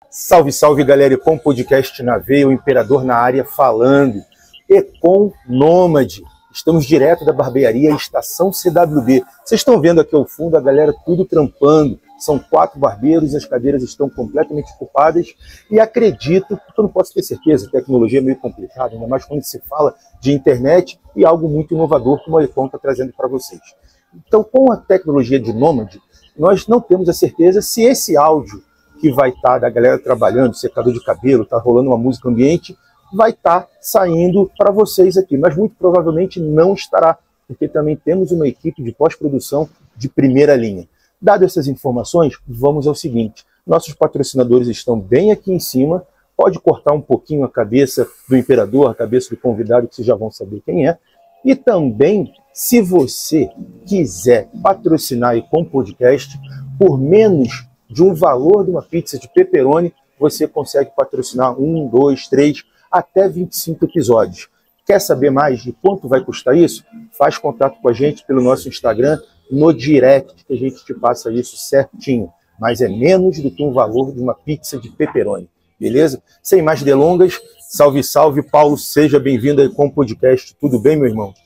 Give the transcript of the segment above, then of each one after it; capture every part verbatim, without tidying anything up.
Salve, salve, galera, Ecom Podcast na veia, o Imperador na área falando. Ecom Nômade, estamos direto da barbearia Estação C W B. Vocês estão vendo aqui ao fundo a galera tudo trampando. São quatro barbeiros, as cadeiras estão completamente ocupadas e acredito, porque eu não posso ter certeza, a tecnologia é meio complicada, ainda mais quando se fala de internet e algo muito inovador como a Ecom está trazendo para vocês. Então, com a tecnologia de Nômade, nós não temos a certeza se esse áudio que vai estar tá da galera trabalhando, secador de cabelo, está rolando uma música ambiente, vai estar tá saindo para vocês aqui, mas muito provavelmente não estará, porque também temos uma equipe de pós-produção de primeira linha. Dadas essas informações, vamos ao seguinte, nossos patrocinadores estão bem aqui em cima, pode cortar um pouquinho a cabeça do Imperador, a cabeça do convidado, que vocês já vão saber quem é, e também, se você quiser patrocinar a Ecom Podcast, por menos de um valor de uma pizza de pepperoni, você consegue patrocinar um, dois, três, até vinte e cinco episódios. Quer saber mais de quanto vai custar isso? Faz contato com a gente pelo nosso Instagram, no direct, que a gente te passa isso certinho. Mas é menos do que um valor de uma pizza de pepperoni, beleza? Sem mais delongas, salve, salve, Paulo, seja bem-vindo ao Ecom Podcast. Tudo bem, meu irmão?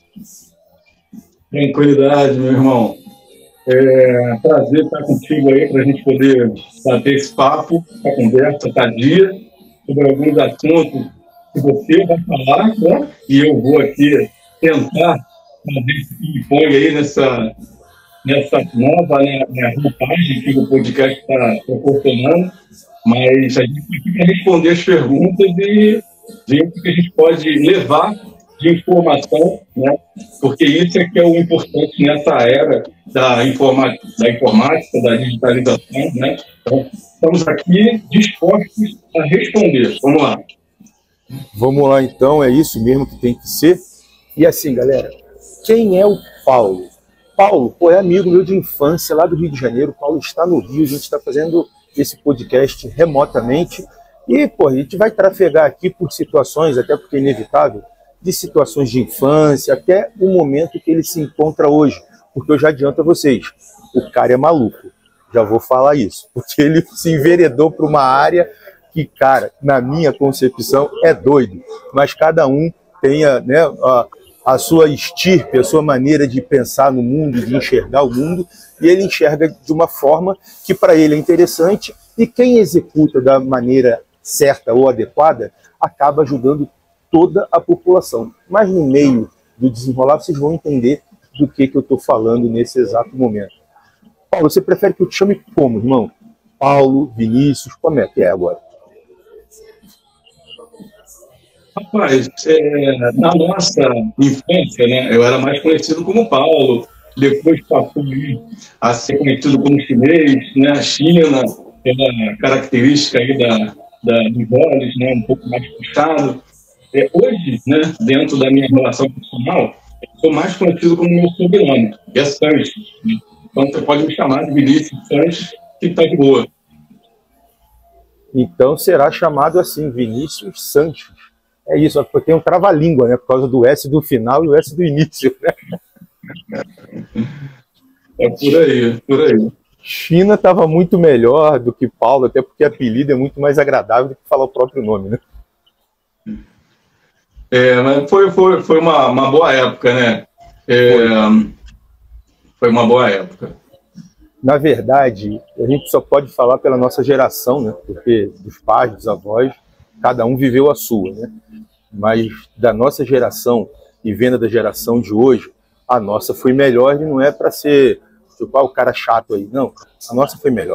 Tranquilidade, meu irmão. É um prazer estar contigo aí para a gente poder bater esse papo, essa conversa sadia sobre alguns assuntos que você vai falar, né? E eu vou aqui tentar fazer esse ping-pong aí nessa, nessa nova, né, roupagem que o podcast está proporcionando, mas a gente está aqui para responder as perguntas e ver o que a gente pode levar de informação, né? Porque isso é que é o importante nessa era da, informa da informática, da digitalização, né? Então, estamos aqui dispostos a responder. Vamos lá. Vamos lá, então, é isso mesmo que tem que ser. E assim, galera, quem é o Paulo? Paulo, pô, é amigo meu de infância, lá do Rio de Janeiro. Paulo está no Rio, a gente está fazendo esse podcast remotamente. E, pô, a gente vai trafegar aqui por situações, até porque é inevitável, de situações de infância, até o momento que ele se encontra hoje. Porque eu já adianto a vocês, o cara é maluco. Já vou falar isso. Porque ele se enveredou para uma área que, cara, na minha concepção, é doido. Mas cada um tem a, né, a, a sua estirpe, a sua maneira de pensar no mundo, de enxergar o mundo, e ele enxerga de uma forma que para ele é interessante, e quem executa da maneira certa ou adequada, acaba ajudando toda a população. Mas no meio do desenrolar, vocês vão entender do que, que eu estou falando nesse exato momento. Paulo, você prefere que eu te chame como, irmão? Paulo, Vinícius, como é que é agora? Rapaz, é, na nossa infância, né, eu era mais conhecido como Paulo, depois passou a ser conhecido como chinês, né, a China, pela característica aí da, da, dos olhos, né, um pouco mais puxado. É, hoje, né, dentro da minha relação profissional, eu sou mais conhecido como meu sobrenome, que é Sanches. Né? Então você pode me chamar de Vinícius Sanches, que está de boa. Então será chamado assim, Vinícius Sanches. É isso, porque tem um trava-língua, né, por causa do S do final e o S do início. Né? É por aí, por aí. China estava muito melhor do que Paulo, até porque apelido é muito mais agradável do que falar o próprio nome, né? É, mas foi, foi, foi uma, uma boa época, né? É, foi uma boa época. Na verdade, a gente só pode falar pela nossa geração, né? Porque dos pais, dos avós, cada um viveu a sua, né? Mas da nossa geração e vendo da geração de hoje, a nossa foi melhor e não é para ser tipo, ah, o cara chato aí. Não, a nossa foi melhor.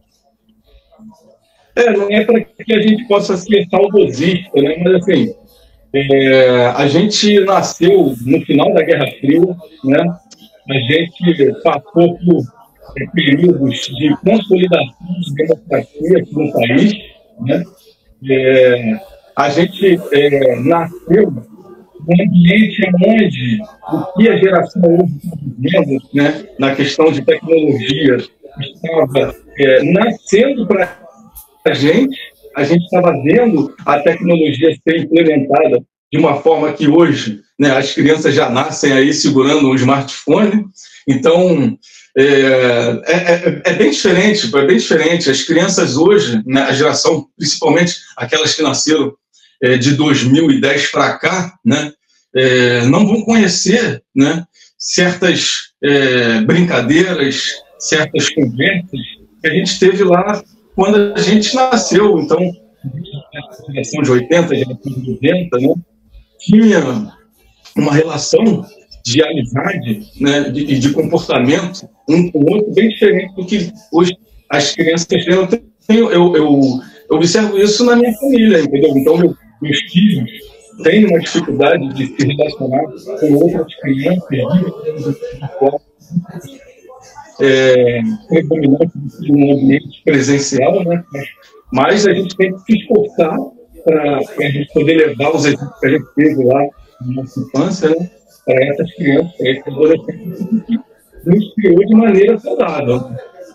É, não é para que a gente possa ser saudosista, né? Mas assim, É, a gente nasceu no final da Guerra Fria, né? A gente passou por é, períodos de consolidação de democracia aqui no país, né? É, a gente é, nasceu num ambiente onde o que a geração hoje está vivendo, né, na questão de tecnologia, estava é, nascendo para a gente. A gente estava vendo a tecnologia ser implementada de uma forma que hoje, né, as crianças já nascem aí segurando um smartphone. Então, é, é, é bem diferente, é bem diferente. As crianças hoje, né, a geração, principalmente aquelas que nasceram é, de dois mil e dez para cá, né, é, não vão conhecer, né, certas é, brincadeiras, certas conversas que a gente teve lá quando a gente nasceu. Então, a geração de oitenta, a geração de noventa, né, tinha uma relação de amizade, né, de, de comportamento um com o outro bem diferente do que hoje as crianças têm. Eu, eu, eu observo isso na minha família, entendeu? Então, meu, meus filhos têm uma dificuldade de se relacionar com outras crianças, é, predominante no ambiente presencial, né? Mas a gente tem que se esforçar para a gente poder levar os exemplos que a gente teve lá na nossa infância, né, para essas crianças, para esses adolescentes, que nos criou de maneira saudável.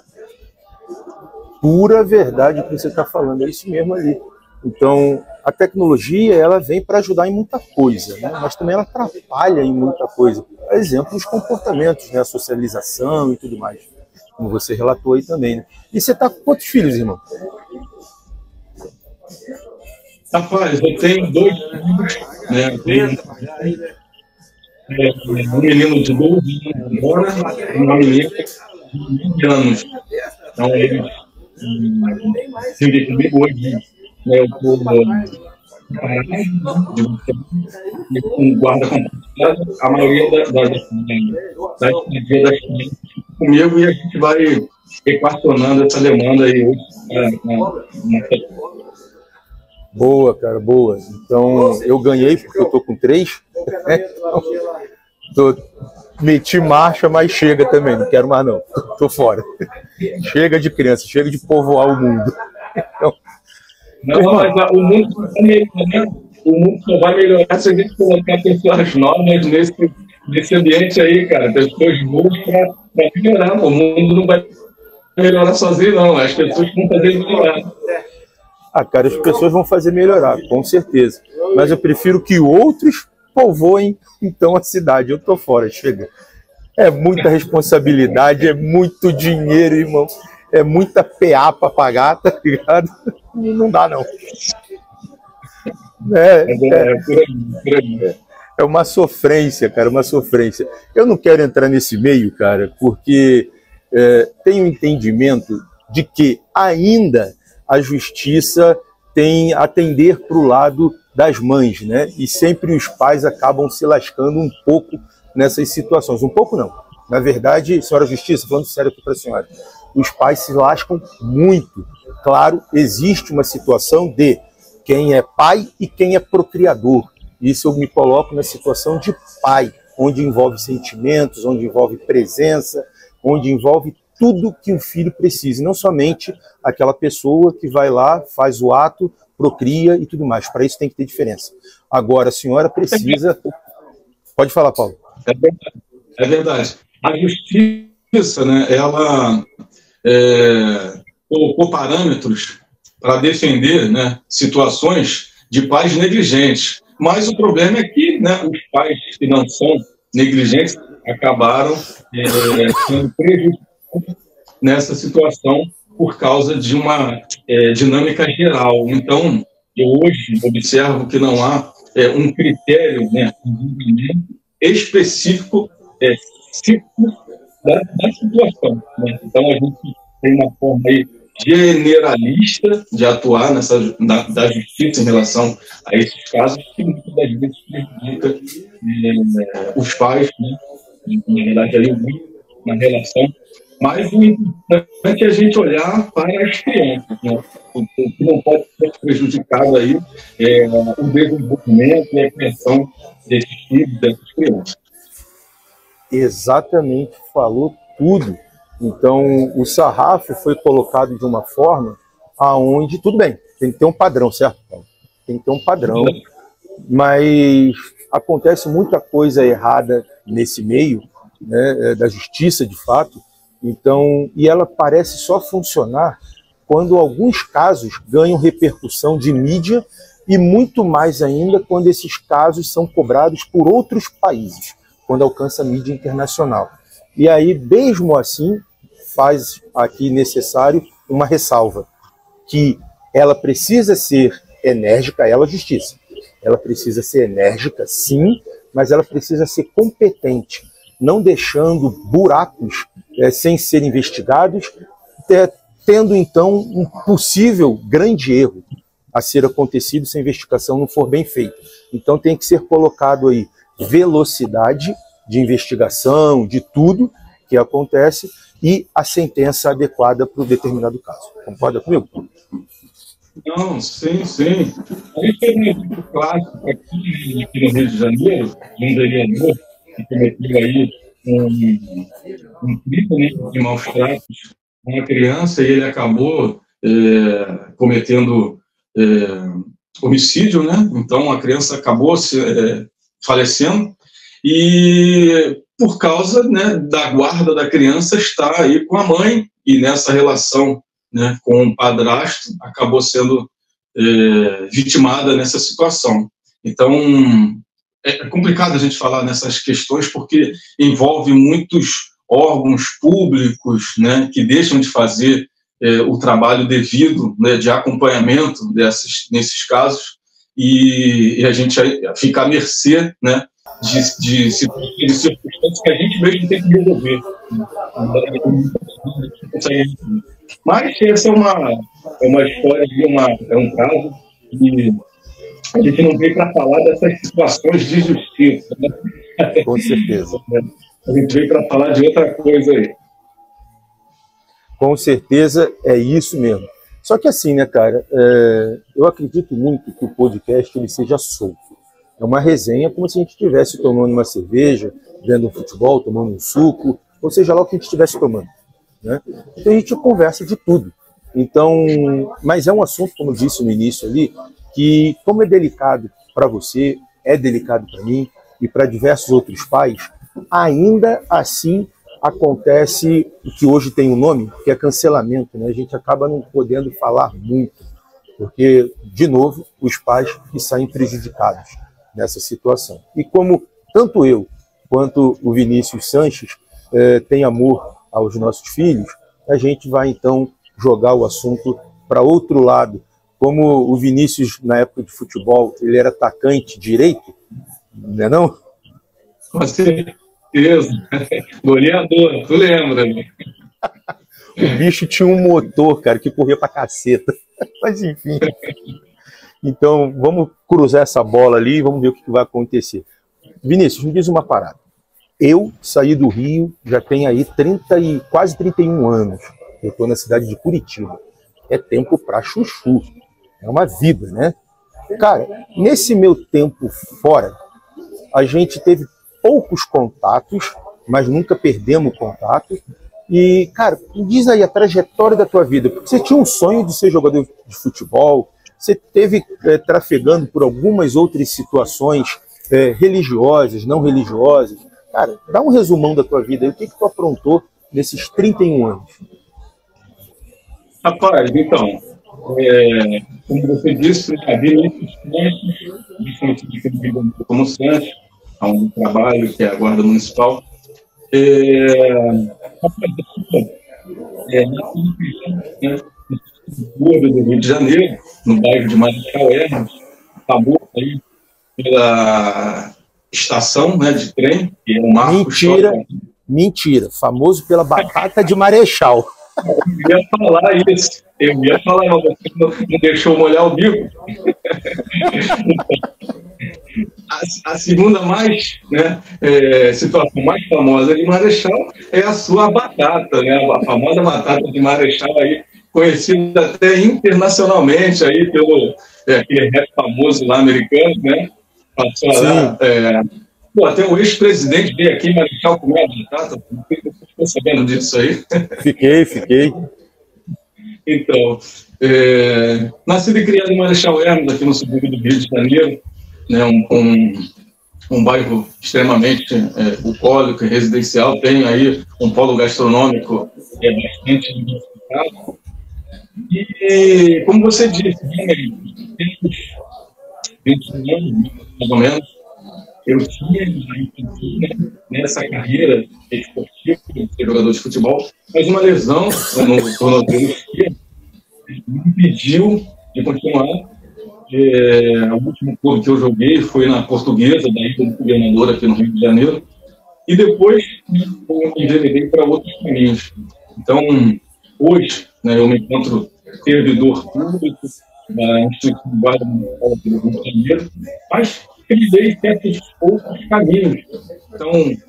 Pura verdade o que você está falando, é isso mesmo ali. Então, a tecnologia, ela vem para ajudar em muita coisa, né? Mas também ela atrapalha em muita coisa. Por exemplo, os comportamentos, né? A socialização e tudo mais, como você relatou aí também, né? E você está com quantos filhos, irmão? Rapaz, eu tenho dois filhos, né? Tenho, é, um menino de doze anos agora e uma menina de vinte anos. Então, eles se vê comigo hoje, né? Eu estou parado com guarda compartilhada, a maioria das da, da, da, da, das crianças comigo, e a gente vai equacionando essa demanda aí hoje. Na, na, na... Boa, cara, boa. Então, eu ganhei porque eu tô com três. Então, tô, meti marcha, mas chega também. Não quero mais, não. Tô fora. Chega de criança, chega de povoar o mundo. Então, não, mas o mundo só vai melhorar, o mundo só vai melhorar se a gente colocar pessoas novas nesse, nesse ambiente aí, cara. Pessoas boas para melhorar. O mundo não vai melhorar sozinho, não. As pessoas vão fazer melhorar. Ah, cara, as pessoas vão fazer melhorar, com certeza. Mas eu prefiro que outros povoem, então, a cidade. Eu tô fora, chega. É muita responsabilidade, é muito dinheiro, irmão. É muita P A para pagar, tá ligado? Não dá, não. É, é, é uma sofrência, cara, uma sofrência. Eu não quero entrar nesse meio, cara, porque é, tenho entendimento de que ainda a justiça tem a tender para o lado das mães, né? E sempre os pais acabam se lascando um pouco nessas situações. Um pouco não. Na verdade, senhora Justiça, falando sério aqui para a senhora, os pais se lascam muito. Claro, existe uma situação de quem é pai e quem é procriador. Isso eu me coloco na situação de pai, onde envolve sentimentos, onde envolve presença, onde envolve tudo que um filho precisa, não somente aquela pessoa que vai lá, faz o ato, procria e tudo mais. Para isso tem que ter diferença. Agora, a senhora precisa... Pode falar, Paulo. É verdade. É verdade. A justiça, né, ela é, colocou parâmetros para defender, né, situações de pais negligentes. Mas o problema é que, né, os pais que não são negligentes acabaram é, sendo prejudicados nessa situação por causa de uma é, dinâmica geral. Então, eu hoje observo que não há é, um critério, né, específico é, da, da situação. Né? Então, a gente tem uma forma aí generalista de atuar nessa, da, da justiça em relação a esses casos, que muitas das vezes prejudica é, os pais, né? Na verdade, ali, na relação. Mas o importante é a gente olhar para as crianças, né? O que não pode ser prejudicado aí é o desenvolvimento e a criação desses filhos, dessas crianças. Exatamente, falou tudo. Então, o sarrafo foi colocado de uma forma aonde, tudo bem, tem que ter um padrão, certo, Paulo? Tem que ter um padrão, mas acontece muita coisa errada nesse meio, né, da justiça, de fato. Então, e ela parece só funcionar quando alguns casos ganham repercussão de mídia e muito mais ainda quando esses casos são cobrados por outros países, quando alcança a mídia internacional. E aí, mesmo assim, faz aqui necessário uma ressalva, que ela precisa ser enérgica, ela, a justiça, ela precisa ser enérgica, sim, mas ela precisa ser competente, não deixando buracos é, sem ser investigados, é, tendo então um possível grande erro a ser acontecido se a investigação não for bem feita. Então tem que ser colocado aí velocidade de investigação, de tudo que acontece, e a sentença adequada para o determinado caso. Concorda comigo? Não, sim, sim. A gente teve um exemplo clássico aqui, aqui no Rio de Janeiro, de um vereador que cometeu aí um, um crime, né, de maus tratos a uma criança, e ele acabou é, cometendo é, homicídio, né? Então a criança acabou se, é, falecendo, e por causa, né, da guarda da criança estar aí com a mãe, e nessa relação, né, com o padrasto, acabou sendo é, vitimada nessa situação. Então, é complicado a gente falar nessas questões, porque envolve muitos órgãos públicos, né, que deixam de fazer é, o trabalho devido, né, de acompanhamento desses, nesses casos, e, e a gente fica à mercê, né, de, de, de, de circunstâncias que a gente mesmo tem que resolver. Mas essa é uma, é uma história, uma, é um caso que a gente não veio para falar dessas situações de justiça, né? Com certeza. A gente veio para falar de outra coisa aí. Com certeza é isso mesmo. Só que assim, né, cara, é, eu acredito muito que o podcast ele seja solto. É uma resenha como se a gente estivesse tomando uma cerveja, vendo um futebol, tomando um suco, ou seja lá o que a gente estivesse tomando, né? Então a gente conversa de tudo. Então, mas é um assunto, como eu disse no início ali, que como é delicado para você, é delicado para mim e para diversos outros pais, ainda assim acontece o que hoje tem um nome, que é cancelamento, né? A gente acaba não podendo falar muito, porque, de novo, os pais que saem prejudicados nessa situação. E como tanto eu quanto o Vinícius Sanches eh, tem amor aos nossos filhos, a gente vai então jogar o assunto para outro lado. Como o Vinícius, na época de futebol, ele era atacante direito, não é não? Com certeza. Goleador, tu lembra, né? O bicho tinha um motor, cara, que corria pra caceta. Mas enfim. Então, vamos cruzar essa bola ali e vamos ver o que vai acontecer. Vinícius, me diz uma parada. Eu saí do Rio, já tenho aí trinta e, quase trinta e um anos. Eu estou na cidade de Curitiba. É tempo pra chuchu. É uma vida, né? Cara, nesse meu tempo fora, a gente teve poucos contatos, mas nunca perdemos contato. E, cara, me diz aí a trajetória da tua vida. Porque você tinha um sonho de ser jogador de futebol, você teve é, trafegando por algumas outras situações é, religiosas, não religiosas. Cara, dá um resumão da tua vida aí. O que, que tu aprontou nesses trinta e um anos? Rapaz, então, é, como você disse, havia muitos pontos, principalmente como Santos, há um trabalho que é a Guarda Municipal. É, é, né, no Rio de Janeiro, no bairro de Marechal Hermes, famoso aí pela estação, né, de trem, que é o Marco Mentira, Shopping. Mentira, famoso pela batata de Marechal. Eu ia falar isso, eu ia falar, mas você não, não deixou molhar o bico. A, a segunda mais, né, é, situação mais famosa de Marechal é a sua batata, né, a famosa batata de Marechal aí, conhecida até internacionalmente aí pelo é, aquele rap famoso lá americano, né? Passou lá, é, pô, até o ex-presidente veio aqui em Marechal comer a batata. Você ficou sabendo disso aí? Fiquei, fiquei. Então, é, nascido e criado em Marechal Hermes, aqui no subúrbio do Rio de Janeiro, né, um, um, um bairro extremamente é, bucólico e residencial, tem aí um polo gastronômico é, bastante diversificado. E, como você disse, né, temos vinte anos, mais ou menos, eu tinha né, nessa carreira esportiva, de ser jogador de futebol, mas uma lesão né, no tornozelo esquerdo me impediu de continuar. É, o último clube que eu joguei foi na Portuguesa, daí como governador aqui no Rio de Janeiro, e depois eu me enveredei para outros caminhos. Então, hoje, né, eu me encontro servidor público da Instituição de Guarda Municipal do Rio de Janeiro, mas trilhei certos outros caminhos. Então,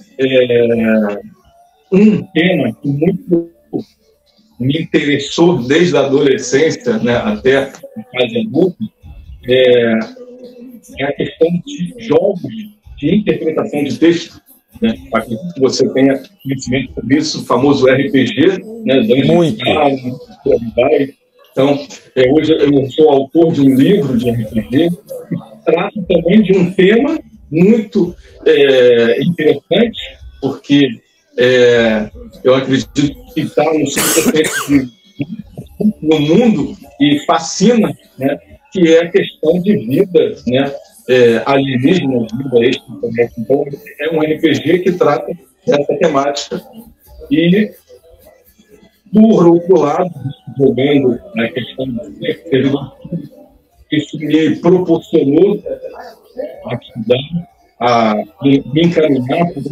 é, um tema que muito me interessou desde a adolescência, né, até a fase adulta, é, é a questão de jogos de interpretação de texto. Né? Acredito que você tenha conhecimento sobre isso, o famoso R P G, né? Muito. Então, é, hoje eu sou autor de um livro de R P G que trata também de um tema muito é, interessante, porque é, eu acredito que está no subconsciente no mundo e fascina, né? Que é a questão de vida, né? É, alienígenas, vida extraterrestre. Então, é um R P G que trata dessa temática. E, por outro lado, jogando a questão de servidor, isso me proporcionou a estudar, a me encaminhar por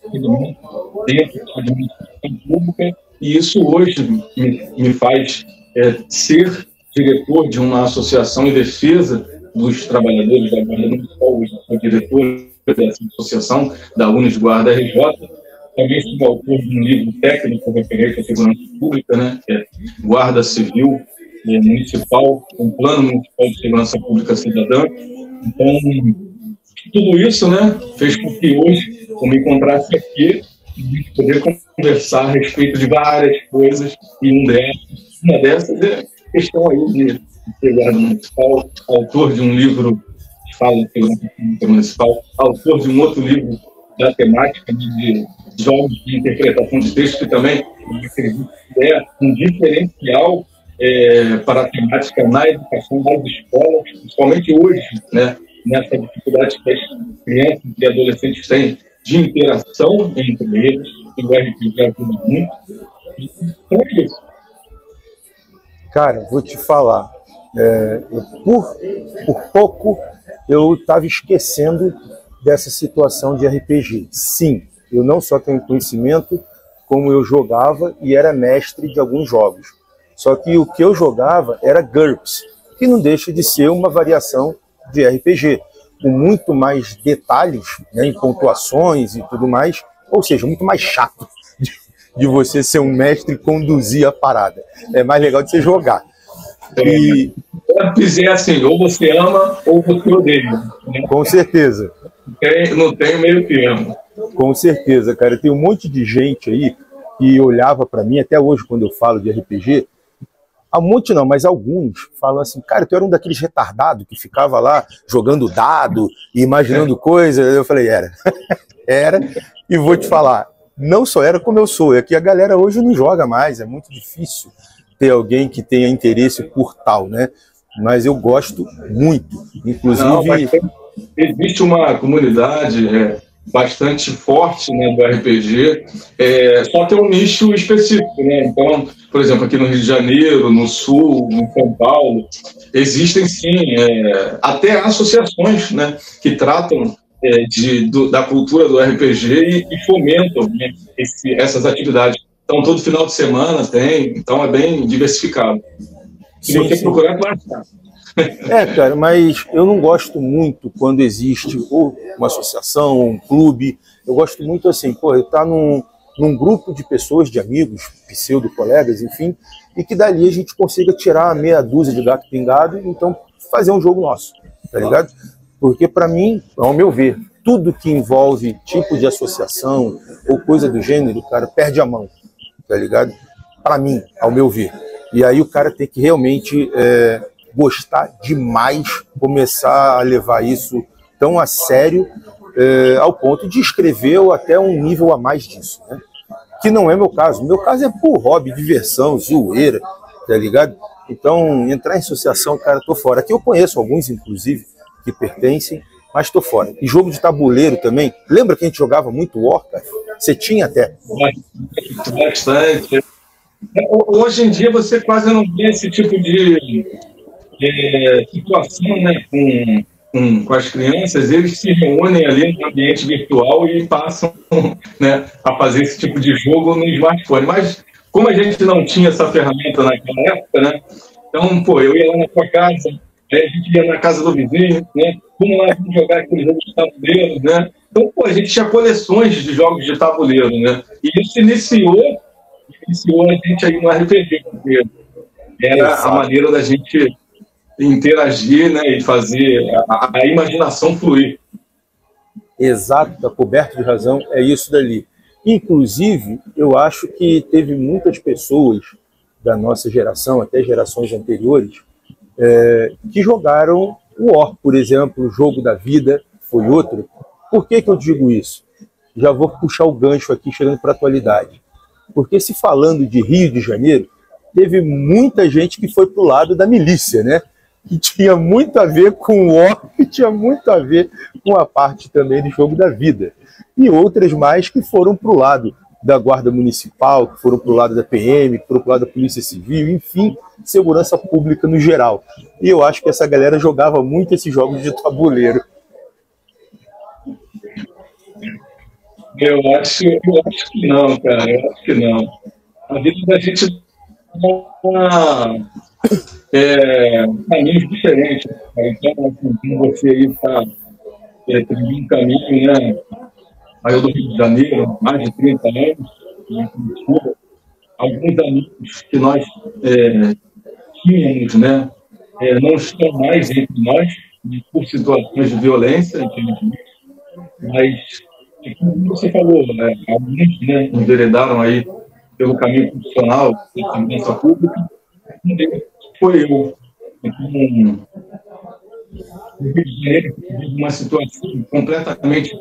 um dentro da administração pública, e isso hoje me, me faz é, ser diretor de uma associação em defesa dos trabalhadores da Guarda Municipal. Hoje sou diretor dessa associação, da Unis Guarda R J. Também sou autor de um livro técnico referente à segurança pública, né, que é Guarda Civil é, Municipal, um Plano Municipal de Segurança Pública Cidadã. Então, tudo isso, né, fez com que hoje eu me encontrasse aqui e poder conversar a respeito de várias coisas, e um dessas, uma dessas é a questão aí de ser guarda municipal, autor de um livro que fala de segurança pública municipal, autor de um outro livro da temática de jogos de interpretação de texto, que também eu acredito que é um diferencial é, para a temática na educação das escolas, principalmente hoje, né, nessa dificuldade que as crianças e adolescentes têm de interação entre eles, e o R P G ajuda muito. Então é isso. Cara, vou te falar, é, eu, por, por pouco eu estava esquecendo dessa situação de R P G. Sim, eu não só tenho conhecimento, como eu jogava e era mestre de alguns jogos. Só que o que eu jogava era GURPS, que não deixa de ser uma variação de R P G, com muito mais detalhes, né, em pontuações e tudo mais, ou seja, muito mais chato de você ser um mestre e conduzir a parada. É mais legal de você jogar. E... é assim, ou você ama ou você odeia. Né? Com certeza. Não tem, não tem meio termo. Com certeza, cara. Tem um monte de gente aí que olhava para mim, até hoje quando eu falo de R P G, há um monte não, mas alguns falam assim, cara, tu era um daqueles retardados que ficava lá jogando dado e imaginando coisas. Eu falei, era. Era, e vou te falar, não só era como eu sou, é que a galera hoje não joga mais, é muito difícil ter alguém que tenha interesse por tal, né? Mas eu gosto muito, inclusive... Não, mas existe uma comunidade é, bastante forte, né, do R P G, é, só que é um nicho específico, né? Então, por exemplo, aqui no Rio de Janeiro, no Sul, em São Paulo, existem sim, é, até associações, né, que tratam é, de, do, da cultura do R P G e, e fomentam, né, esse, essas atividades. Então, todo final de semana tem, então é bem diversificado. Se sim, você sim. procurar, claro. É, cara, mas eu não gosto muito quando existe ou uma associação, ou um clube. Eu gosto muito assim, pô, eu tá num, num grupo de pessoas, de amigos, pseudo-colegas, enfim, e que dali a gente consiga tirar meia dúzia de gato pingado e então fazer um jogo nosso, tá ligado? Porque para mim, ao meu ver, tudo que envolve tipo de associação ou coisa do gênero, cara, perde a mão, tá ligado? Para mim, ao meu ver. E aí o cara tem que realmente é, gostar demais, começar a levar isso tão a sério, é, ao ponto de escrever ou até um nível a mais disso, né? Que não é meu caso. Meu caso é por hobby, diversão, zoeira, tá ligado? Então, entrar em associação, cara, tô fora. Aqui eu conheço alguns, inclusive, que pertencem, mas estou fora. E jogo de tabuleiro também. Lembra que a gente jogava muito War, cara? Você tinha até. Bastante. Hoje em dia você quase não vê esse tipo de, de situação, né, com, com, com as crianças. Eles se reúnem ali no ambiente virtual e passam, né, a fazer esse tipo de jogo no smartphone. Mas como a gente não tinha essa ferramenta naquela época, né, então, pô, eu ia lá na sua casa, a gente ia na casa do vizinho, né, vamos lá, vamos jogar aquele jogo de tabuleiro, né. Então, pô, a gente tinha coleções de jogos de tabuleiro, né, e isso iniciou iniciou a gente aí no R P G, porque era Exato. A maneira da gente interagir, né, e fazer a, a imaginação fluir. Exato, está coberto de razão, é isso dali. Inclusive, eu acho que teve muitas pessoas da nossa geração, até gerações anteriores, é, que jogaram o War, por exemplo, o Jogo da Vida foi outro. Por que que eu digo isso? Já vou puxar o gancho aqui, chegando para a atualidade. Porque se falando de Rio de Janeiro, teve muita gente que foi para o lado da milícia, né? Que tinha muito a ver com o War, que tinha muito a ver com a parte também do Jogo da Vida. E outras mais que foram para o lado da Guarda Municipal, que foram para o lado da P M, que foram para o lado da Polícia Civil, enfim, segurança pública no geral. E eu acho que essa galera jogava muito esses jogos de tabuleiro. Eu acho, eu acho que não, cara, eu acho que não. A vida da gente é caminhos diferentes. Cara. Então, assim, você aí está é, trilhando um caminho, né? Aí eu do Rio de Janeiro, mais de trinta anos, né, alguns amigos que nós é, tínhamos, né, é, não estão mais entre nós, por situações de violência, mas, como você falou, né, alguns né, enveredaram aí pelo caminho profissional da segurança pública, um deles foi eu. Então, no Rio de Janeiro, uma situação completamente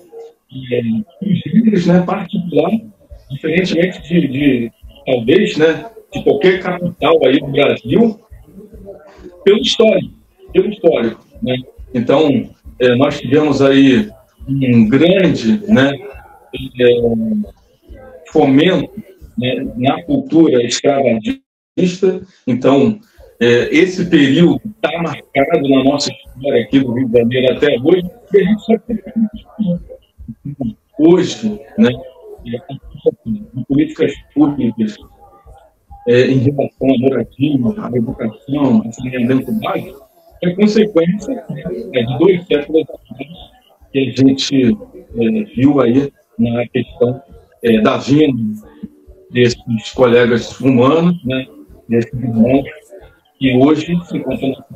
é, né, particular, diferentemente de, de, talvez, né, de qualquer capital aí do Brasil, pelo histórico, pelo histórico, né? Então, é, nós tivemos aí um grande, né, é, fomento, né, na cultura escravagista. Então, é, esse período está marcado na nossa história aqui do Rio de Janeiro até hoje, e a gente só tem hoje, né, em políticas públicas é, em relação à moradia, à educação, ao saneamento básico, é consequência né, de dois séculos atrás que a gente é, viu aí na questão é, da vinda desses colegas humanos, né, desses irmãos, que hoje se encontram.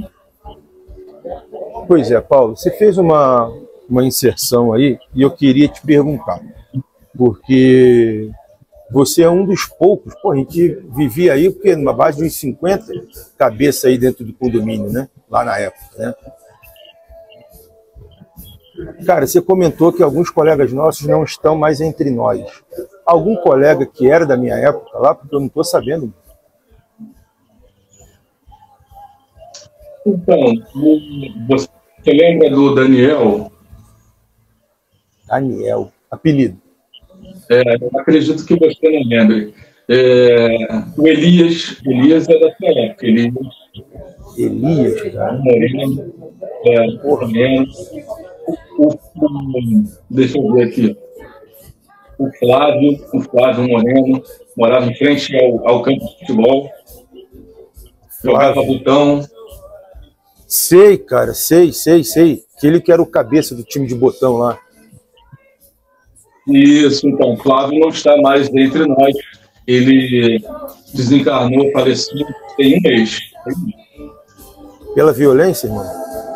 Pois é, Paulo, você fez uma, uma inserção aí e eu queria te perguntar, porque você é um dos poucos, pô, a gente vivia aí, porque numa base de uns cinquenta cabeças aí dentro do condomínio, né, lá na época, né? Cara, você comentou que alguns colegas nossos não estão mais entre nós. Algum colega que era da minha época lá, porque eu não estou sabendo. Então, você lembra do Daniel? Daniel, apelido. É, eu acredito que você não lembre. É, o Elias, Elias é da sua época. Elias, Elias, cara. Moreno, é, Moreno. O, o, deixa eu ver aqui. O Flávio, o Flávio Moreno, morava em frente ao, ao campo de futebol. Jogava botão. Sei, cara, sei, sei, sei. Aquele que era o cabeça do time de botão lá. Isso, então, Flávio não está mais entre nós. Ele desencarnou, faleceu tem um mês. Pela violência, irmão?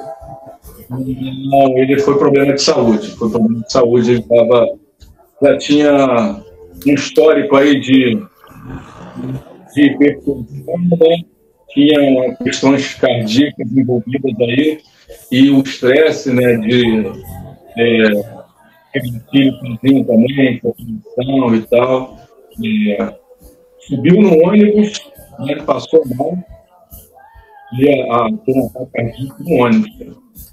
Não, ele foi problema de saúde. Foi problema de saúde, ele tava, já tinha um histórico aí de, de hipertensão, né? Tinha questões cardíacas envolvidas aí, e o estresse, né, de é, filho sozinho também, condição e tal. É, subiu no ônibus, né, passou mal, e a, a, a cardíaca no ônibus.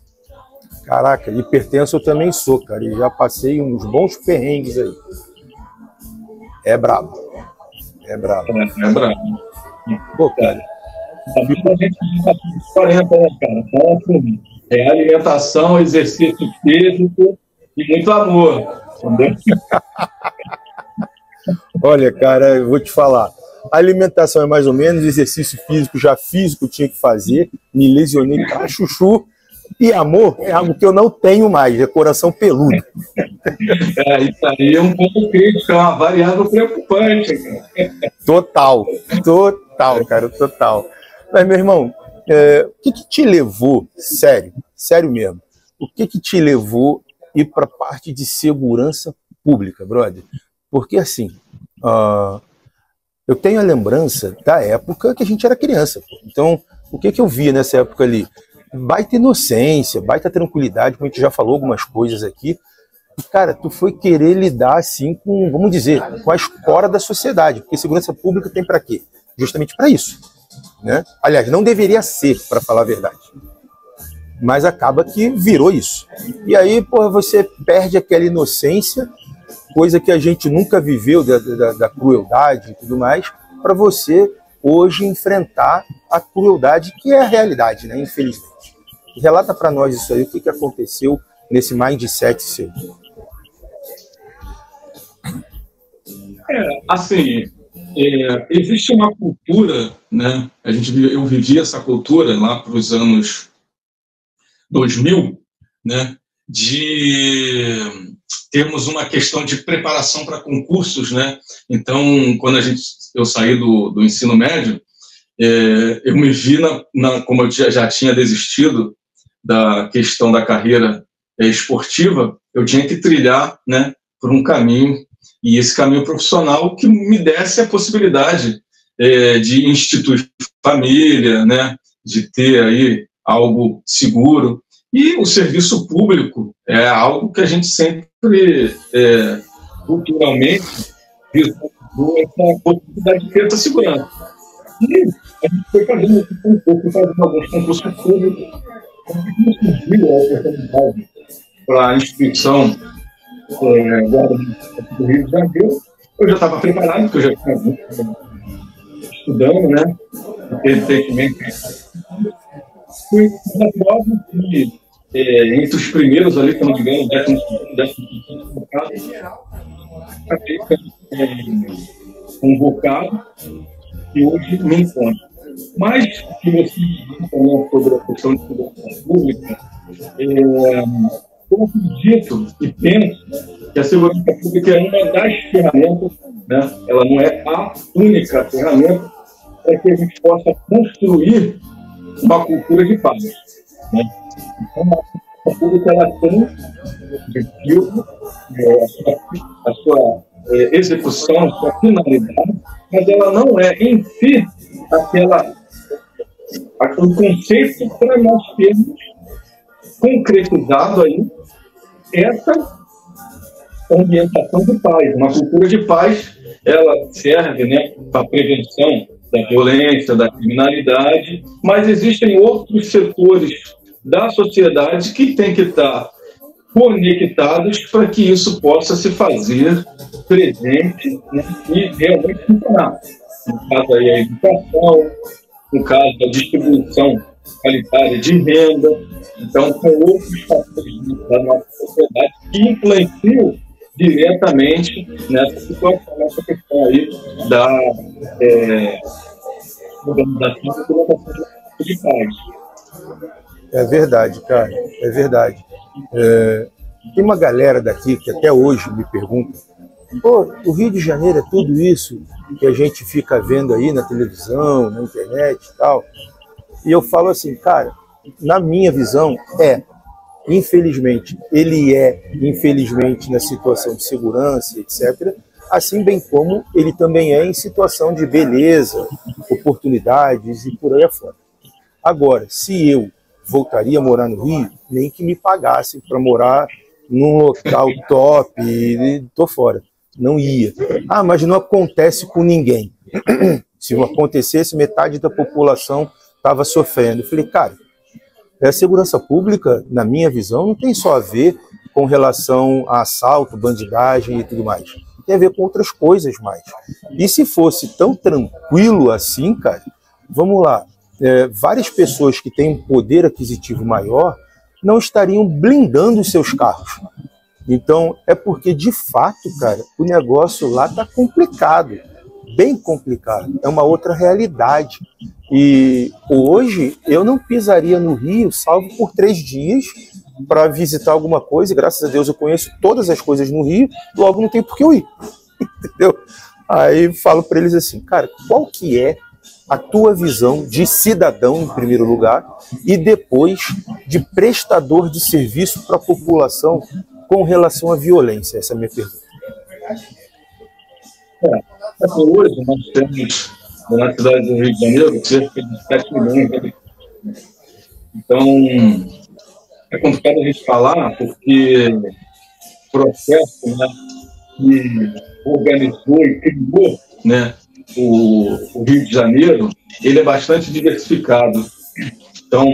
Caraca, hipertenso eu também sou, cara, e já passei uns bons perrengues aí. É brabo. É brabo. É, é brabo. Pô, cara. A vida a gente está quarenta, né, cara? Então, assim, é alimentação, exercício físico e muito amor. Entendeu? Olha, cara, eu vou te falar. A alimentação é mais ou menos, exercício físico já físico tinha que fazer, me lesionei pra chuchu. E amor é algo que eu não tenho mais, é coração peludo. É, isso aí é um ponto crítico, é uma variável preocupante, cara. Total, total, cara, total. Mas, meu irmão, é, o que, que te levou, sério, sério mesmo, o que, que te levou ir para a parte de segurança pública, brother? Porque, assim, uh, eu tenho a lembrança da época que a gente era criança. Pô. Então, o que, que eu via nessa época ali? Baita inocência, baita tranquilidade, como a gente já falou algumas coisas aqui. E, cara, tu foi querer lidar, assim, com, vamos dizer, com a escora da sociedade. Porque segurança pública tem para quê? Justamente para isso. Né? Aliás, não deveria ser, para falar a verdade. Mas acaba que virou isso. E aí, porra, você perde aquela inocência, coisa que a gente nunca viveu, da, da, da crueldade e tudo mais, para você hoje enfrentar a crueldade que é a realidade, né? Infelizmente. Relata para nós isso aí, o que, que aconteceu nesse mindset seu. É, assim, é, existe uma cultura, né? A gente, eu vivi essa cultura lá para os anos dois mil, né? De termos uma questão de preparação para concursos, né? Então, quando a gente, eu saí do, do ensino médio, é, eu me vi, na, na, como eu já, já tinha desistido da questão da carreira é, esportiva, eu tinha que trilhar, né, por um caminho, e esse caminho profissional que me desse a possibilidade é, de instituir família, né, de ter aí algo seguro. E o serviço público é algo que a gente sempre, é, culturalmente, vislumbra essa possibilidade de ter essa segurança. E a gente foi fazendo esse concurso, fazendo alguns concursos públicos, como surgiu a oportunidade para a instituição é, do Rio de Janeiro. Eu já estava preparado, porque eu já estava estudando, né? Recentemente, fui na prova que, é, entre os primeiros ali, se não me engano, décimo segundo colocado, acabei sendo convocado e hoje me encontro. Mas, se você falou sobre a questão de segurança pública, é, eu acredito e penso que a segurança pública é uma das ferramentas, né? Ela não é a única ferramenta para que a gente possa construir uma cultura de paz. Né? Então, a segurança pública ela tem o objetivo, é, a sua, a sua é, execução, a sua finalidade, mas ela não é em si aquela, aquele conceito para nós termos concretizado aí essa ambientação de paz. Uma cultura de paz, ela serve, né, para a prevenção da violência, da criminalidade, mas existem outros setores da sociedade que têm que estar conectados para que isso possa se fazer presente, né, e realmente funcionar. No caso aí a educação, no caso da distribuição qualitária de renda, então com outros fatores da nossa sociedade que influenciam diretamente nessa situação, nessa questão aí da é, organização e implementação de paz. É verdade, cara, é verdade. É, tem uma galera daqui que até hoje me pergunta: pô, o Rio de Janeiro é tudo isso que a gente fica vendo aí na televisão, na internet e tal. E eu falo assim, cara, na minha visão, é, infelizmente, ele é, infelizmente, na situação de segurança, etcétera, assim bem como ele também é em situação de beleza, oportunidades e por aí afora. Agora, se eu voltaria a morar no Rio, nem que me pagassem para morar num local top e tô fora. Não ia. Ah, mas não acontece com ninguém. Se não acontecesse, metade da população estava sofrendo. Eu falei, cara, A segurança pública, na minha visão, não tem só a ver com relação a assalto, bandidagem e tudo mais. Tem a ver com outras coisas mais. E se fosse tão tranquilo assim, cara, vamos lá, é, várias pessoas que têm um poder aquisitivo maior não estariam blindando os seus carros. Então, é porque, de fato, cara, o negócio lá tá complicado, bem complicado. É uma outra realidade. E hoje eu não pisaria no Rio, salvo por três dias, para visitar alguma coisa. E, graças a Deus eu conheço todas as coisas no Rio, logo não tem por que eu ir. Entendeu? Aí falo para eles assim, cara, qual que é a tua visão de cidadão, em primeiro lugar, e depois de prestador de serviço para a população com relação à violência? Essa é a minha pergunta. É, hoje nós temos, na cidade do Rio de Janeiro, cerca de sete milhões de habitantes. Então, é complicado a gente falar, porque o processo, né, que organizou e criou, né, o, o Rio de Janeiro, ele é bastante diversificado. Então,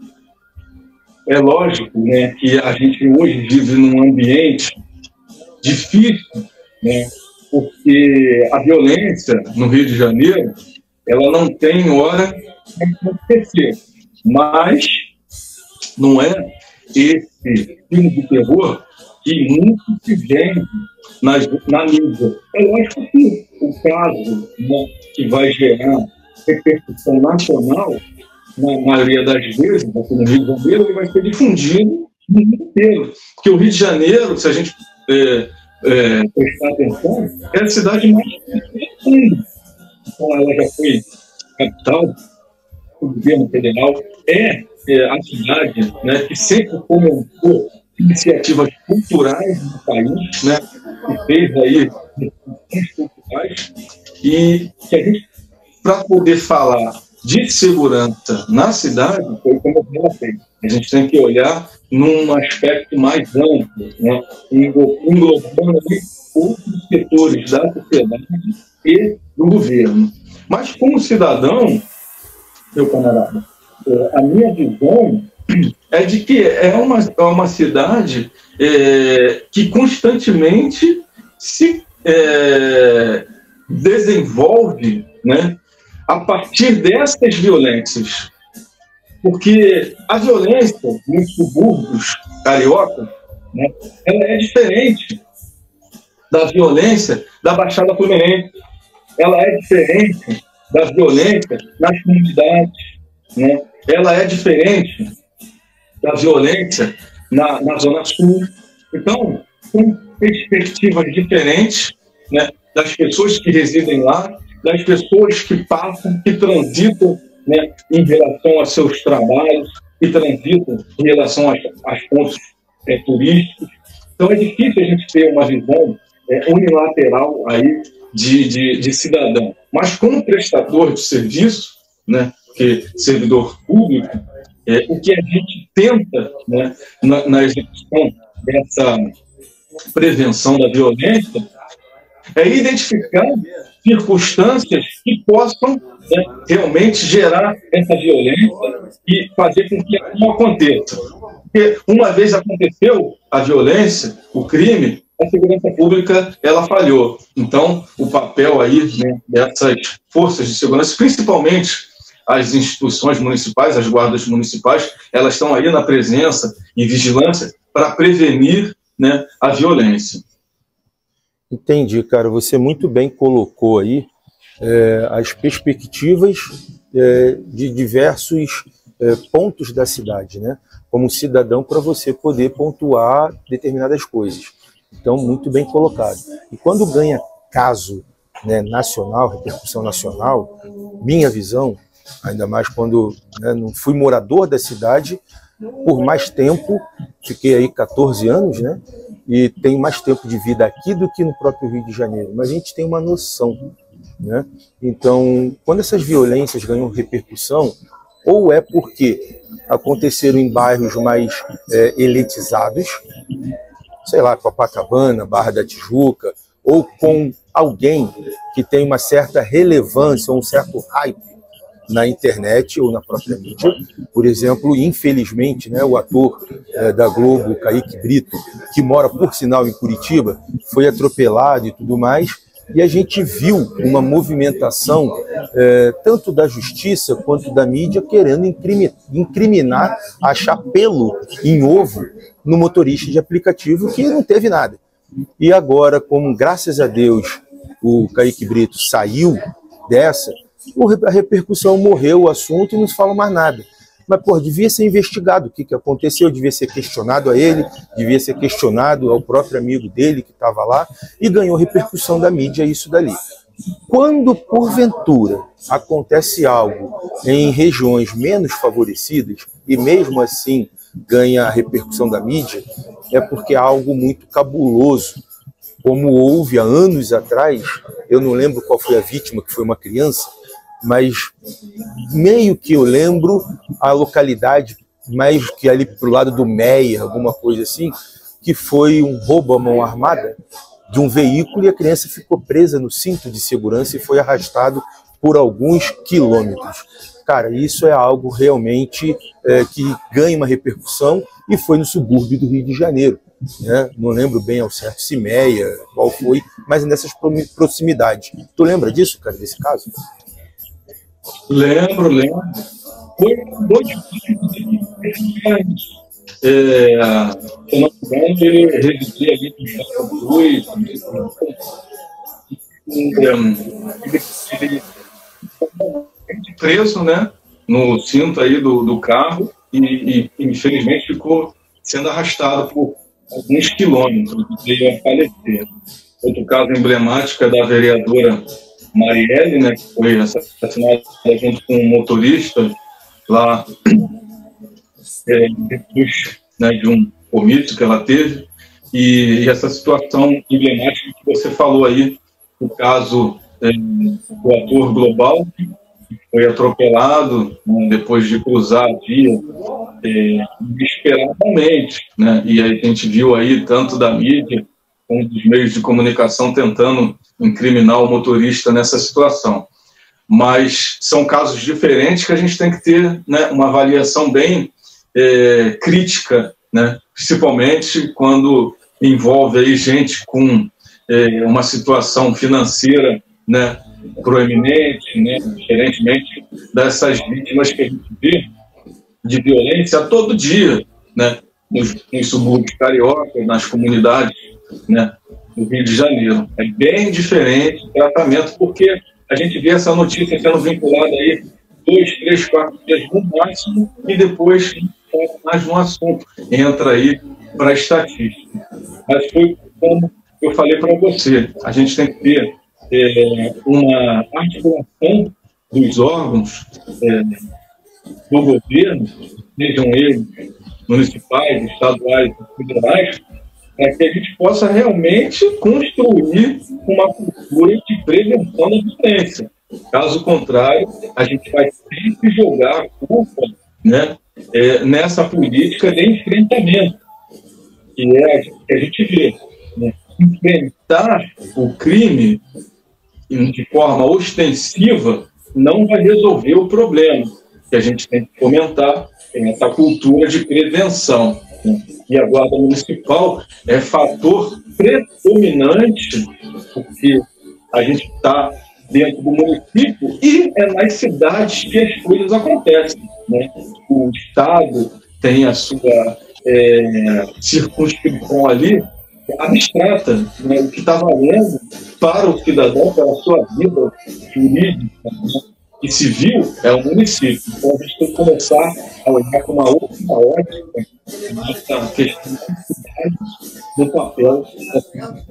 é lógico, né, que a gente hoje vive num ambiente difícil, né, porque a violência no Rio de Janeiro, ela não tem hora para acontecer. Mas não é esse filme de terror que muito se vende na, na mídia. É lógico que o caso, né, que vai gerar repercussão nacional, na maioria das vezes, aqui no Rio de Janeiro, ele vai ser difundido no mundo inteiro. Porque o Rio de Janeiro, se a gente é, é, prestar atenção, é a cidade mais pequena do mundo. Então, ela já foi capital do governo federal, é, é a cidade, né, que sempre fomentou iniciativas culturais no país, né, que fez aí culturais, e que a gente, para poder falar de segurança na cidade, foi como ela fez. A gente tem que olhar num aspecto mais amplo, né, englobando outros setores da sociedade e do governo. Mas, como cidadão, meu camarada, a minha visão é de que é uma, é uma cidade é, que constantemente se é, desenvolve, né, a partir dessas violências. Porque a violência nos subúrbios cariocas, né, ela é diferente da violência da Baixada Fluminense. Ela é diferente da violência nas comunidades, né? Ela é diferente da violência na, na Zona Sul. Então, são perspectivas diferentes, né, das pessoas que residem lá, das pessoas que passam, que transitam, né, em relação aos seus trabalhos, que transitam em relação aos, aos pontos é, turísticos. Então, é difícil a gente ter uma visão é, unilateral aí de, de, de cidadão. Mas, como prestador de serviço, né, que servidor público, é, o que a gente tenta, né, na, na execução dessa prevenção da violência é identificar circunstâncias que possam, né, realmente gerar essa violência e fazer com que ela não aconteça. Porque uma vez aconteceu a violência, o crime, a segurança pública ela falhou. Então, o papel aí, né, dessas forças de segurança, principalmente as instituições municipais, as guardas municipais, elas estão aí na presença e vigilância para prevenir, né, a violência. Entendi, cara. Você muito bem colocou aí é, as perspectivas é, de diversos é, pontos da cidade, né? Como cidadão, para você poder pontuar determinadas coisas. Então, muito bem colocado. E quando ganha caso, né, nacional, repercussão nacional, minha visão, ainda mais quando, né, não fui morador da cidade por mais tempo, fiquei aí quatorze anos, né? E tenho mais tempo de vida aqui do que no próprio Rio de Janeiro. Mas a gente tem uma noção, né? Então, quando essas violências ganham repercussão, ou é porque aconteceram em bairros mais é, elitizados, sei lá, Copacabana, Barra da Tijuca, ou com alguém que tem uma certa relevância, ou um certo hype na internet ou na própria mídia. Por exemplo, infelizmente, né, o ator é, da Globo, Kaique Brito, que mora, por sinal, em Curitiba, foi atropelado e tudo mais, e a gente viu uma movimentação é, tanto da justiça quanto da mídia querendo incriminar, achar pelo em ovo no motorista de aplicativo que não teve nada. E agora, como graças a Deus o Kaique Brito saiu dessa, a repercussão morreu o assunto e não se fala mais nada. Mas, pô, devia ser investigado o que, que aconteceu, devia ser questionado a ele, devia ser questionado ao próprio amigo dele que estava lá, e ganhou repercussão da mídia isso dali. Quando, porventura, acontece algo em regiões menos favorecidas, e mesmo assim ganha a repercussão da mídia, é porque é algo muito cabuloso, como houve há anos atrás. Eu não lembro qual foi a vítima, que foi uma criança, mas meio que eu lembro a localidade, mais que ali pro lado do Meia, alguma coisa assim, que foi um roubo à mão armada de um veículo e a criança ficou presa no cinto de segurança e foi arrastado por alguns quilômetros. Cara, isso é algo realmente é, que ganha uma repercussão e foi no subúrbio do Rio de Janeiro. Né? Não lembro bem ao certo se Meia, qual foi, mas nessas proximidades. Tu lembra disso, cara, desse caso? Lembro, lembro. Foi dois anos. É, se não me engano, ele residia ali com o Luiz. Ele foi preso, né, no cinto aí do, do carro e, e, infelizmente, ficou sendo arrastado por alguns quilômetros e veio a falecer. Outro caso emblemático é da vereadora Marielle, né, que foi assassinada junto com um motorista lá é, depois, né, de um comício que ela teve. E, e essa situação emblemática que você falou aí, o caso é, do ator global, que foi atropelado, né, depois de cruzar a via é, inesperadamente, né, e aí a gente viu aí tanto da mídia como dos meios de comunicação tentando incriminar o motorista nessa situação. Mas são casos diferentes que a gente tem que ter, né, uma avaliação bem é, crítica, né, principalmente quando envolve aí gente com é, uma situação financeira, né, proeminente, né, diferentemente dessas vítimas que a gente vê de violência todo dia, né, nos, nos subúrbios cariocas, nas comunidades, né, do Rio de Janeiro. É bem diferente o tratamento, porque a gente vê essa notícia sendo vinculada aí dois, três, quatro dias no máximo e depois mais no assunto. Entra aí para a estatística. Mas foi como eu falei para você, a gente tem que ter é, uma articulação dos órgãos é, do governo, sejam eles municipais, estaduais e federais, para que a gente possa realmente construir uma cultura de prevenção da violência. Caso contrário, a gente vai sempre jogar a culpa, né, é, nessa política de enfrentamento, que é a que a gente vê. Né? Enfrentar o crime de forma ostensiva não vai resolver o problema. Que a gente tem que fomentar essa cultura de prevenção. Né? E a Guarda Municipal é fator predominante, porque a gente está dentro do município e é nas cidades que as coisas acontecem. Né? O Estado tem a sua é, circunscrição ali abstrata, né? O que está valendo para o cidadão, para a sua vida jurídica, né, e civil, é o município. Então a gente tem que começar a olhar com uma outra ótica nessa questão da cidade no papel da cidade.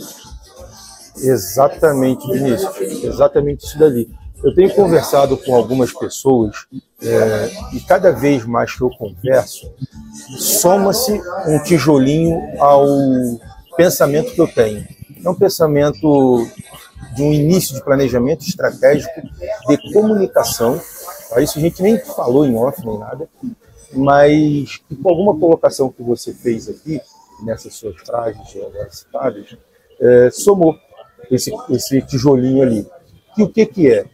Exatamente, Vinícius. Exatamente isso dali. Eu tenho conversado com algumas pessoas é, e cada vez mais que eu converso, soma-se um tijolinho ao pensamento que eu tenho. É um pensamento de um início de planejamento estratégico de comunicação. Isso a gente nem falou em off nem nada, mas com alguma colocação que você fez aqui, nessas suas frases agora citadas, é, somou esse, esse tijolinho ali. E o que, que é?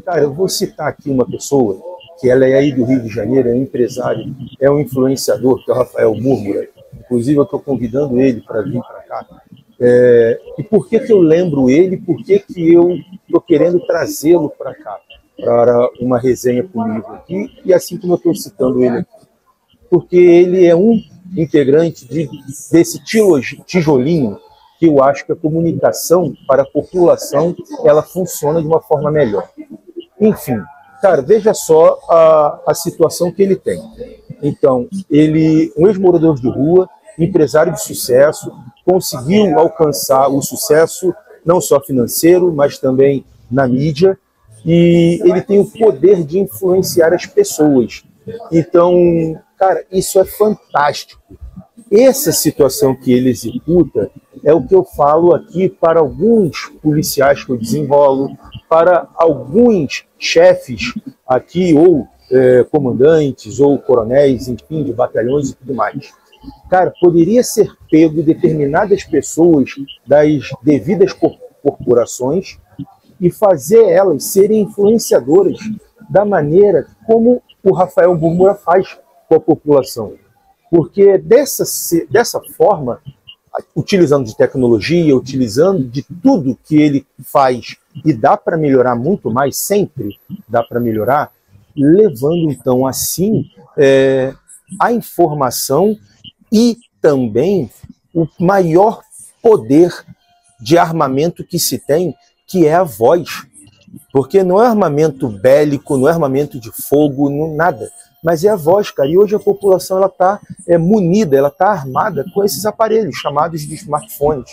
Cara, eu vou citar aqui uma pessoa que ela é aí do Rio de Janeiro, é um empresário, é um influenciador, que é o Rafael Múrmura. Inclusive, eu estou convidando ele para vir para cá. É, e por que que eu lembro ele? Por que que eu estou querendo trazê-lo para cá, para uma resenha comigo aqui, e assim como eu estou citando ele aqui? Porque ele é um integrante de, desse tijolinho que eu acho que a comunicação para a população ela funciona de uma forma melhor. Enfim, cara, veja só a, a situação que ele tem. Então, ele, um ex-morador de rua, empresário de sucesso, conseguiu alcançar o sucesso não só financeiro, mas também na mídia, e ele tem o poder de influenciar as pessoas. Então, cara, isso é fantástico. Essa situação que ele executa é o que eu falo aqui para alguns policiais que eu desenrolo, para alguns chefes aqui, ou é, comandantes, ou coronéis, enfim, de batalhões e tudo mais. Cara, poderia ser pego determinadas pessoas das devidas corporações e fazer elas serem influenciadoras da maneira como o Rafael Múrmura faz com a população. Porque dessa, dessa forma, utilizando de tecnologia, utilizando de tudo que ele faz, e dá para melhorar muito mais, sempre dá para melhorar, levando então assim é, a informação e também o maior poder de armamento que se tem, que é a voz. Porque não é armamento bélico, não é armamento de fogo, não, nada. Mas é a voz, cara. E hoje a população ela está é, munida, ela está armada com esses aparelhos chamados de smartphones.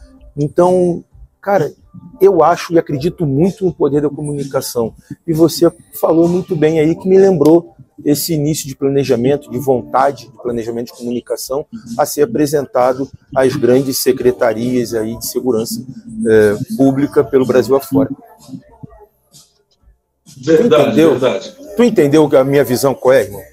Então, cara, eu acho e acredito muito no poder da comunicação. E você falou muito bem aí, que me lembrou esse início de planejamento, de vontade de planejamento de comunicação a ser apresentado às grandes secretarias aí de segurança é, pública pelo Brasil afora. Verdade, tu entendeu? verdade. Tu entendeu a minha visão qual é, irmão?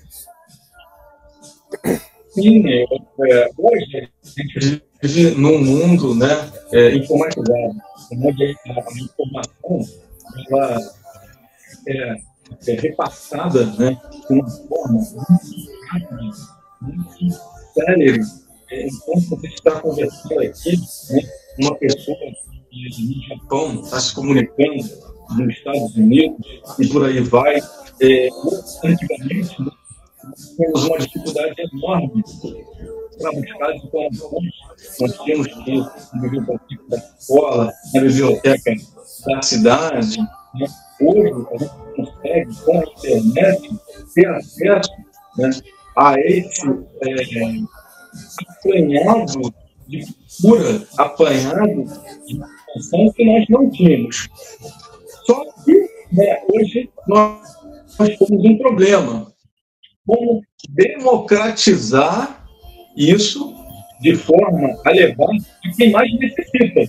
Sim, é, hoje a gente vive num mundo, né, é, informatizado, onde a informação ela é, é repassada, né, de uma forma muito rápida, muito célere. É, enquanto você está conversando aqui, né, uma pessoa no Japão está se comunicando nos Estados Unidos e por aí vai. É, antigamente, né, temos uma dificuldade enorme para buscar as informações. Nós tínhamos que ir na biblioteca da escola, na biblioteca da cidade. Né? Hoje, a gente consegue, com a internet, ter acesso, né, a esse é, apanhado de cultura, apanhado de informação que nós não tínhamos. Só que, né, hoje nós, nós temos um problema. Como democratizar isso de forma a levar a quem mais necessita.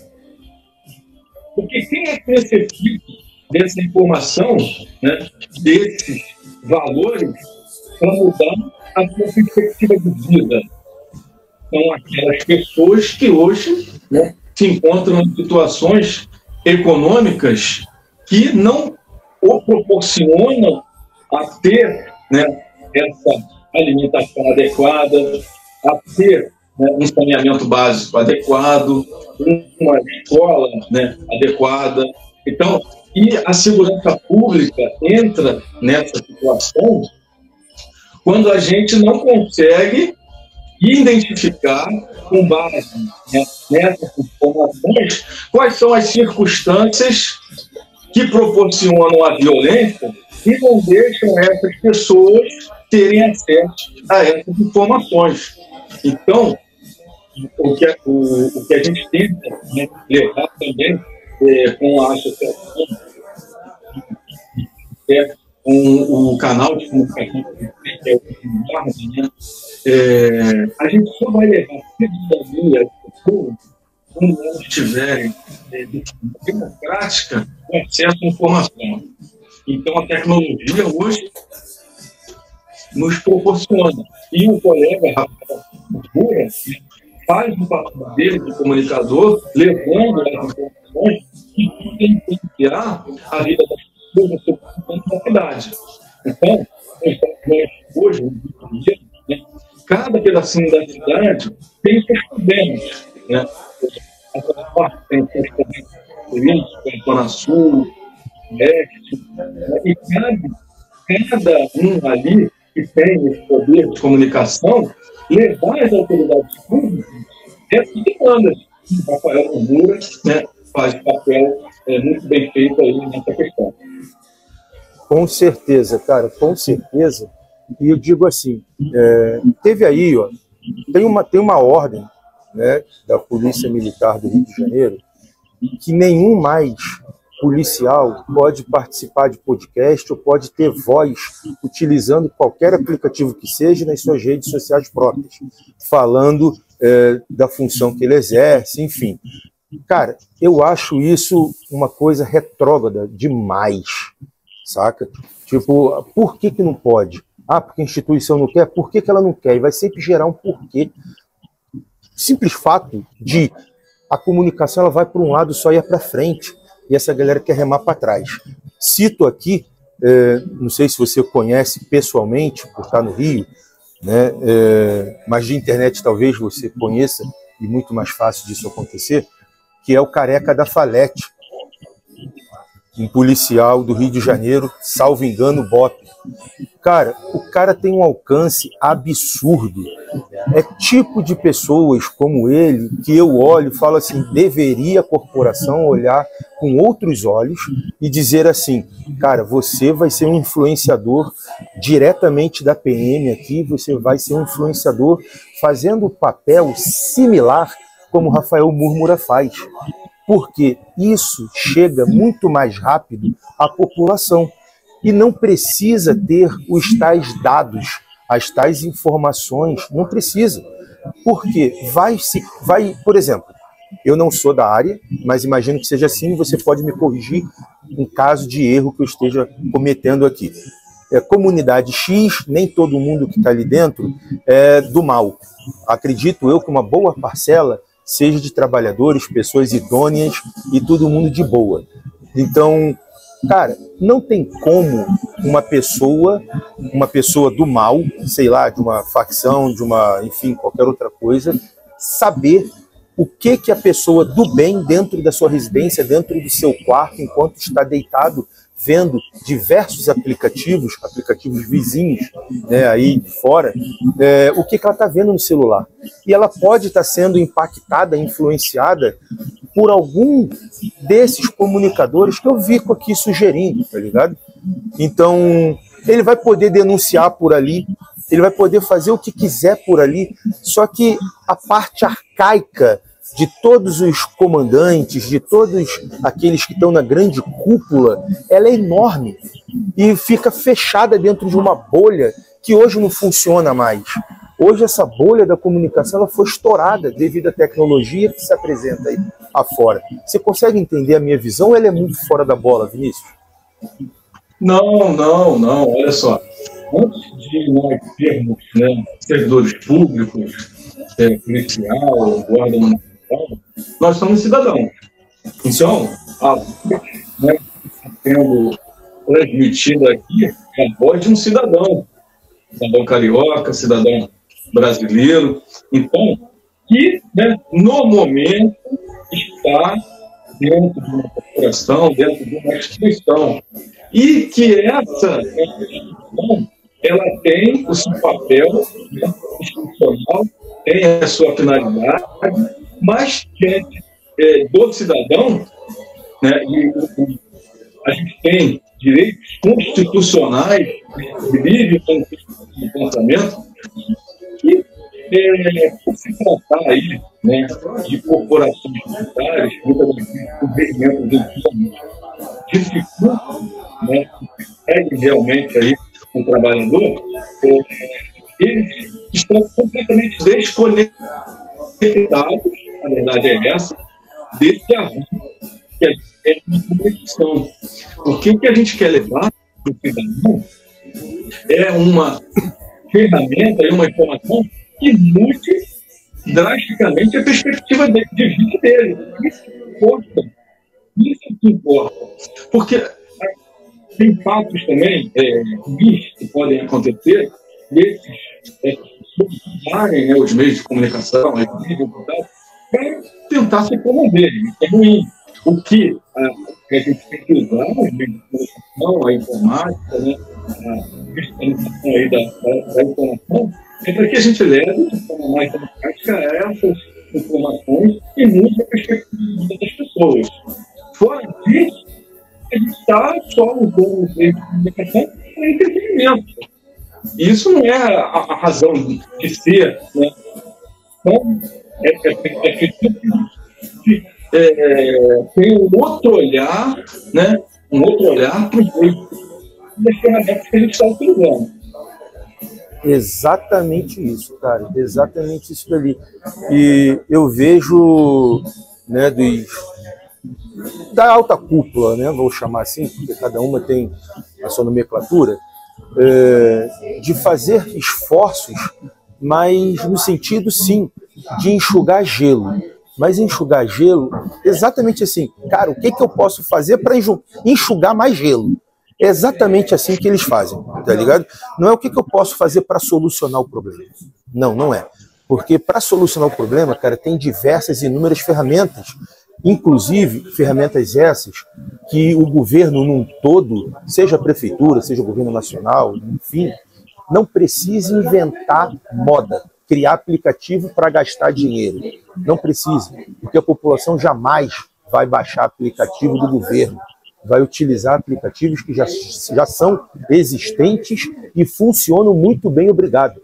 Porque quem é que necessita dessa informação, né, desses valores, para mudar a sua perspectiva de vida? São aquelas pessoas que hoje, né, se encontram em situações econômicas que não o proporcionam a ter, né, essa alimentação adequada, a ter, né, um saneamento básico adequado, uma escola, né, adequada. Então, e a segurança pública entra nessa situação quando a gente não consegue identificar, com base, né, nessas informações, quais são as circunstâncias que proporcionam a violência e não deixam essas pessoas terem acesso a essas informações. Então, o que, o, o que a gente tenta, né, levar também é, com a associação, é, com o canal de comunicação que é o Guarda, né, é, a gente só vai levar cidadania às pessoas quando elas estiverem é, de forma democrática com acesso à informação. Então, a tecnologia hoje nos proporciona. E o colega Rafael Múrmura faz o papel dele de comunicador, levando as informações que podem influenciar a vida das pessoas na cidade. Então, nós, hoje, né, cada pedacinho da cidade tem seus problemas. Né? A parte tem seus problemas políticos, a Zona Sul, Leste, né? E cada, cada um ali que tem esse poder de comunicação, levar as autoridades públicas essas demandas. O Rafael Nomura, né, faz papel é, muito bem feito aí nessa questão. Com certeza, cara, com certeza. E eu digo assim, é, teve aí, ó, tem uma, tem uma ordem, né, da Polícia Militar do Rio de Janeiro que nenhum mais policial pode participar de podcast ou pode ter voz utilizando qualquer aplicativo que seja nas suas redes sociais próprias, falando é, da função que ele exerce, enfim. Cara, eu acho isso uma coisa retrógrada demais, saca? Tipo, por que que não pode? Ah, porque a instituição não quer? Por que que ela não quer? E vai sempre gerar um porquê. Simples fato de a comunicação ela vai para um lado só e é para frente. E essa galera quer remar para trás. Cito aqui, é, não sei se você conhece pessoalmente, por estar no Rio, né, é, mas de internet talvez você conheça, e muito mais fácil disso acontecer, que é o Careca da Falete, um policial do Rio de Janeiro, salvo engano, Bope. Cara, o cara tem um alcance absurdo. É tipo de pessoas como ele que eu olho e falo assim, deveria a corporação olhar com outros olhos e dizer assim, cara, você vai ser um influenciador diretamente da P M aqui, você vai ser um influenciador fazendo o papel similar como o Rafael Murmura faz. Porque isso chega muito mais rápido à população e não precisa ter os tais dados, as tais informações, não precisa. Porque vai, se, vai, por exemplo, eu não sou da área, mas imagino que seja assim, você pode me corrigir em caso de erro que eu esteja cometendo aqui. É, comunidade X, nem todo mundo que está ali dentro é do mal. Acredito eu que uma boa parcela seja de trabalhadores, pessoas idôneas e todo mundo de boa. Então, cara, não tem como uma pessoa, uma pessoa do mal, sei lá, de uma facção, de uma, enfim, qualquer outra coisa, saber o que que a pessoa do bem dentro da sua residência, dentro do seu quarto, enquanto está deitado, vendo diversos aplicativos, aplicativos vizinhos, né, aí fora, é, o que, que ela está vendo no celular. E ela pode estar tá sendo impactada, influenciada por algum desses comunicadores que eu fico aqui sugerindo, tá ligado? Então, ele vai poder denunciar por ali, ele vai poder fazer o que quiser por ali, só que a parte arcaica de todos os comandantes, de todos aqueles que estão na grande cúpula, ela é enorme e fica fechada dentro de uma bolha que hoje não funciona mais. Hoje essa bolha da comunicação ela foi estourada devido à tecnologia que se apresenta aí afora. Você consegue entender a minha visão ou ela é muito fora da bola, Vinícius? Não, não, não. Olha só. Antes de nós termos, né, servidores públicos, é, policial, guarda municipal, nós somos cidadãos. Então, a voz, né, sendo transmitida aqui é a voz de um cidadão, cidadão carioca, cidadão brasileiro. Então, que, né, no momento está dentro de uma corporação, dentro de uma instituição, e que essa instituição ela tem o seu papel, né, institucional, tem a sua finalidade, mas que é, do cidadão, né, e, e a gente tem direitos constitucionais de livre pensamento, que é, se tratar aí, né, de corporações militares, movimentos dificultam, né, seguem realmente aí o trabalhador, é, eles estão completamente desconectados, a verdade é essa, desse avanço que a gente quer de conexão. Porque o que a gente quer levar para o cidadão é uma ferramenta e uma informação que mude drasticamente a perspectiva de, de vida dele. Isso que importa. Isso que importa. Porque tem fatos também, é, ruins que podem acontecer, desses é, usarem, né, os meios de comunicação, para tentar se promover. Isso é ruim. O que a, a gente tem que usar, os meios de comunicação, a informática, né, a digitalização aí da, da, da informação, é para que a gente leve de forma mais democrática essas informações e mude a perspectiva das pessoas. Fora disso, a gente está só usando os meios de comunicação para entretenimento. E isso não é a, a razão de ser, né? Então, é, é, é, é que é, tem um outro olhar, né? Um outro olhar para os meios das ferramentas que a gente está utilizando. Exatamente isso, cara. Exatamente isso dali. E eu vejo, né, dos, da alta cúpula, né, vou chamar assim, porque cada uma tem a sua nomenclatura, é, de fazer esforços, mas no sentido, sim, de enxugar gelo. Mas enxugar gelo, exatamente assim, cara, o que, que eu posso fazer para enxugar mais gelo? É exatamente assim que eles fazem, tá ligado? Não é o que, que eu posso fazer para solucionar o problema. Não, não é. Porque para solucionar o problema, cara, tem diversas e inúmeras ferramentas, inclusive ferramentas essas que o governo num todo, seja a prefeitura, seja o governo nacional, enfim, não precisa inventar moda, criar aplicativo para gastar dinheiro. Não precisa, porque a população jamais vai baixar aplicativo do governo. Vai utilizar aplicativos que já, já são existentes e funcionam muito bem, obrigado.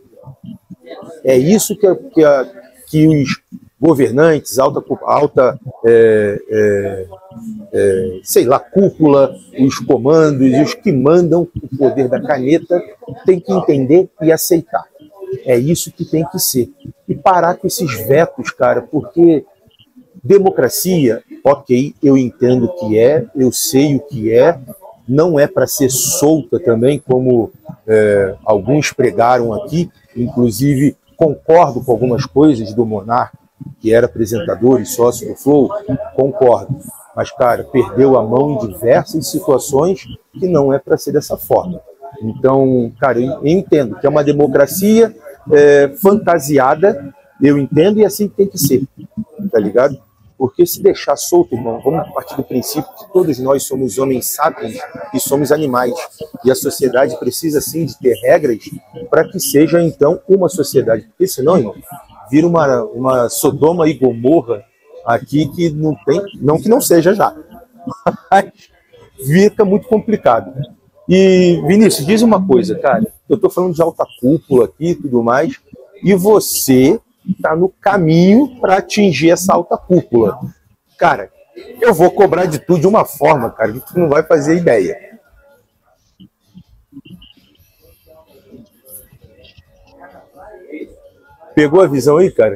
É isso que, a, que, a, que os governantes, alta, alta é, é, é, sei lá, cúpula, os comandos, os que mandam o poder da caneta, têm que entender e aceitar. É isso que tem que ser. E parar com esses vetos, cara, porque democracia, ok, eu entendo o que é, eu sei o que é, não é para ser solta também, como é, alguns pregaram aqui, inclusive concordo com algumas coisas do Monark, que era apresentador e sócio do Flow, concordo, mas, cara, perdeu a mão em diversas situações que não é para ser dessa forma. Então, cara, eu entendo que é uma democracia é, fantasiada, eu entendo, e assim tem que ser, tá ligado? Porque se deixar solto, irmão, vamos partir do princípio que todos nós somos homens sapiens e somos animais. E a sociedade precisa, sim, de ter regras para que seja, então, uma sociedade. Porque senão, irmão, vira uma, uma Sodoma e Gomorra aqui que não tem, não que não seja já, mas fica muito complicado. E, Vinícius, diz uma coisa, cara, eu estou falando de alta cúpula aqui e tudo mais, e você está no caminho para atingir essa alta cúpula. Cara, eu vou cobrar de tu de uma forma, cara, que tu não vai fazer ideia. Pegou a visão aí, cara?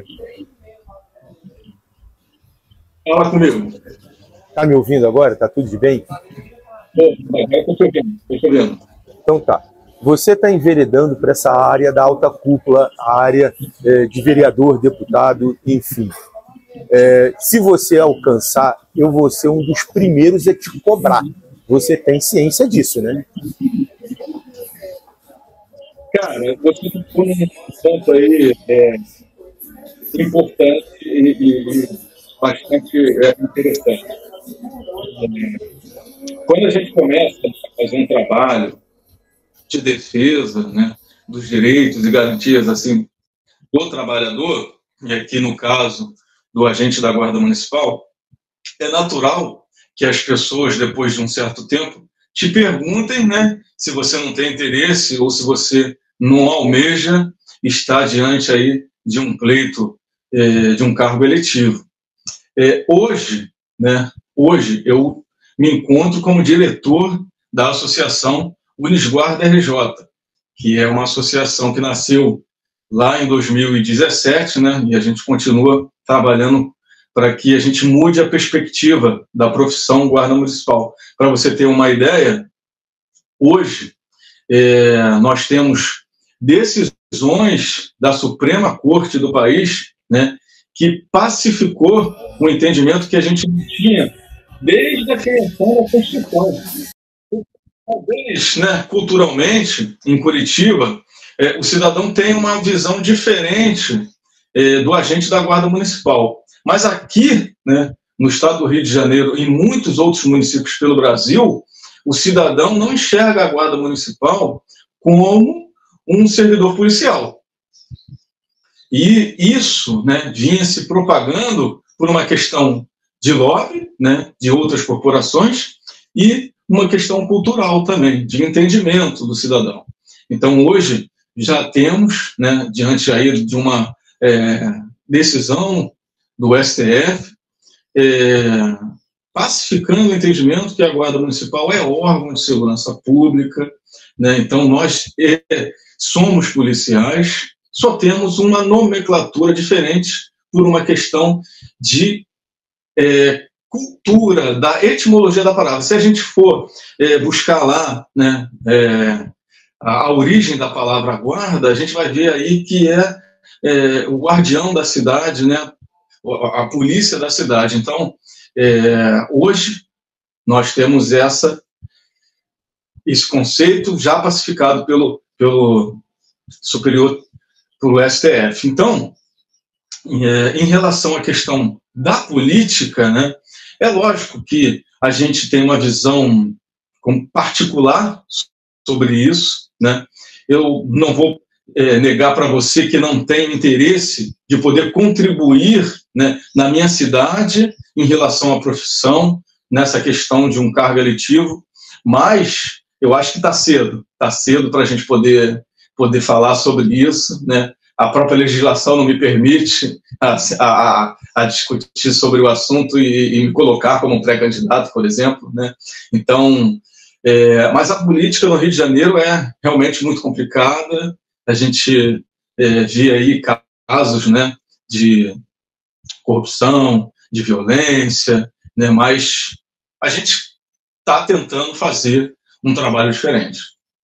Fala comigo. Tá me ouvindo agora? Tá tudo de bem? Estou te ouvindo, estou te ouvindo. Então tá. Você está enveredando para essa área da alta cúpula, a área é, de vereador, deputado, enfim. É, se você alcançar, eu vou ser um dos primeiros a te cobrar. Você tem ciência disso, né? Cara, você tocou num ponto aí é, importante e, e, e bastante é, interessante. Quando a gente começa a fazer um trabalho de defesa, né, dos direitos e garantias assim do trabalhador, e aqui no caso do agente da Guarda Municipal, é natural que as pessoas, depois de um certo tempo, te perguntem, né, se você não tem interesse ou se você não almeja estar diante aí de um pleito, é, de um cargo eletivo. É, hoje, né, hoje eu me encontro como diretor da Associação Unisguarda R J, que é uma associação que nasceu lá em dois mil e dezessete, né, e a gente continua trabalhando para que a gente mude a perspectiva da profissão guarda municipal. Para você ter uma ideia, hoje é, nós temos decisões da Suprema Corte do país, né, que pacificou o entendimento que a gente tinha desde a criação da Constituição. talvez, né, culturalmente, em Curitiba, é, o cidadão tem uma visão diferente é, do agente da Guarda Municipal. Mas aqui, né, no estado do Rio de Janeiro e em muitos outros municípios pelo Brasil, o cidadão não enxerga a Guarda Municipal como um servidor policial. E isso, né, vinha se propagando por uma questão de lobby, né, de outras corporações, e uma questão cultural também, de entendimento do cidadão. Então, hoje, já temos, né, diante aí de uma é, decisão do S T F, é, pacificando o entendimento que a Guarda Municipal é órgão de segurança pública, né, então nós é, somos policiais, só temos uma nomenclatura diferente por uma questão de é, cultura, da etimologia da palavra. Se a gente for é, buscar lá, né, é, a, a origem da palavra guarda, a gente vai ver aí que é, é o guardião da cidade, né, a, a polícia da cidade. Então, é, hoje, nós temos essa, esse conceito já pacificado pelo, pelo superior, pelo S T F. Então, é, em relação à questão da política, né, é lógico que a gente tem uma visão particular sobre isso, né? Eu não vou é, negar para você que não tem interesse de poder contribuir, né, na minha cidade em relação à profissão, nessa questão de um cargo eletivo, mas eu acho que está cedo, está cedo para a gente poder, poder falar sobre isso, né? A própria legislação não me permite a, a, a discutir sobre o assunto e, e me colocar como um pré-candidato, por exemplo, né? Então, é, mas a política no Rio de Janeiro é realmente muito complicada. A gente é, vê aí casos, né, de corrupção, de violência, né? Mas a gente está tentando fazer um trabalho diferente.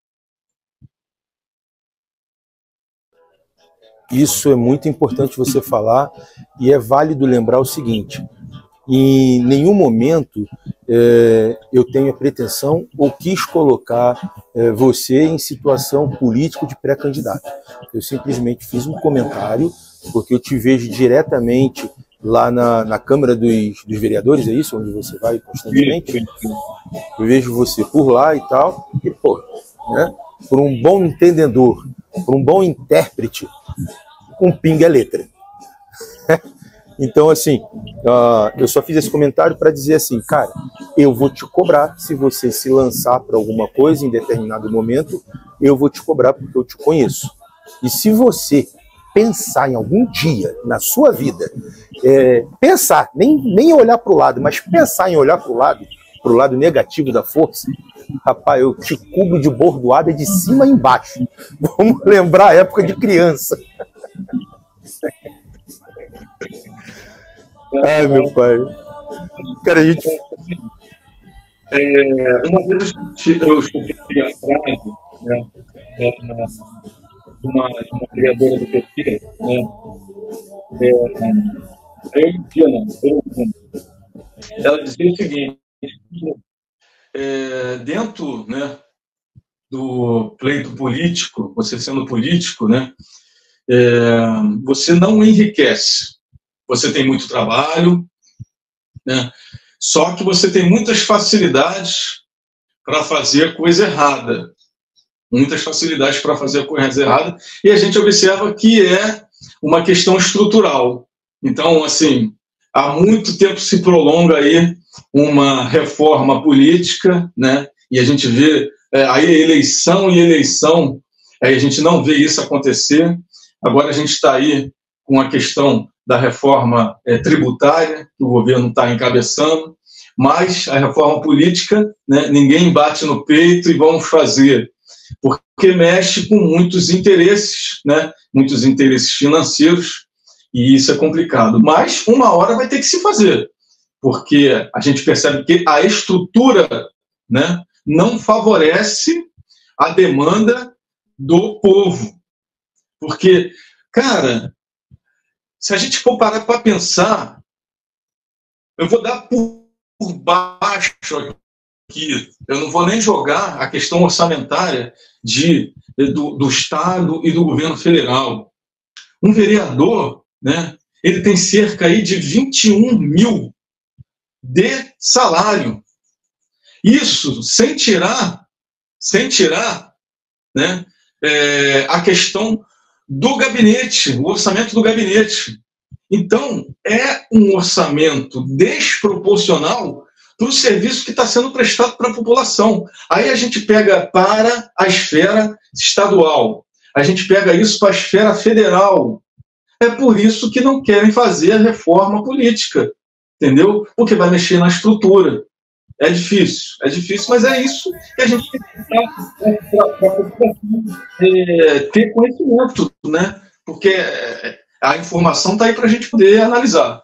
Isso é muito importante você falar, e é válido lembrar o seguinte: em nenhum momento é, eu tenho a pretensão ou quis colocar é, você em situação política de pré-candidato. Eu simplesmente fiz um comentário, porque eu te vejo diretamente lá na, na Câmara dos, dos Vereadores, é isso? Onde você vai constantemente? Eu vejo você por lá e tal, e pô, né, por um bom entendedor, por um bom intérprete, um pinga é letra. Então, assim, uh, eu só fiz esse comentário para dizer assim, cara, eu vou te cobrar se você se lançar para alguma coisa em determinado momento, eu vou te cobrar porque eu te conheço. E se você pensar em algum dia na sua vida, é, pensar, nem, nem olhar para o lado, mas pensar em olhar para o lado, para o lado negativo da força, rapaz, eu te cubro de bordoada de cima a embaixo. Vamos lembrar a época de criança. Ai, meu pai. Cara, a gente... É, uma vez eu escutei a frase, né, de uma, uma criadora do P T, né, é, eu Olimpíada, ela dizia o seguinte, é, dentro, né, do pleito político, você sendo político, né, é, você não enriquece. Você tem muito trabalho, né? Só que você tem muitas facilidades para fazer coisa errada. Muitas facilidades para fazer coisa errada. E a gente observa que é uma questão estrutural. Então, assim, há muito tempo se prolonga aí uma reforma política, né? E a gente vê é, aí eleição e eleição, aí a gente não vê isso acontecer. Agora a gente está aí com a questão da reforma é, tributária, que o governo está encabeçando, mas a reforma política, né, ninguém bate no peito e vamos fazer, porque mexe com muitos interesses, né, muitos interesses financeiros, e isso é complicado. Mas uma hora vai ter que se fazer, porque a gente percebe que a estrutura, né, não favorece a demanda do povo. Porque, cara, se a gente for parar para pensar, eu vou dar por, por baixo que eu não vou nem jogar a questão orçamentária de, do, do Estado e do governo federal. Um vereador, né, ele tem cerca aí de vinte e um mil de salário. Isso sem tirar, sem tirar, né, é, a questão do gabinete, o orçamento do gabinete. Então, é um orçamento desproporcional para o serviço que está sendo prestado para a população. Aí a gente pega para a esfera estadual, a gente pega isso para a esfera federal. É por isso que não querem fazer a reforma política, entendeu? Porque vai mexer na estrutura. É difícil, é difícil, mas é isso que a gente tem que é, ter conhecimento, né? Porque a informação está aí para a gente poder analisar.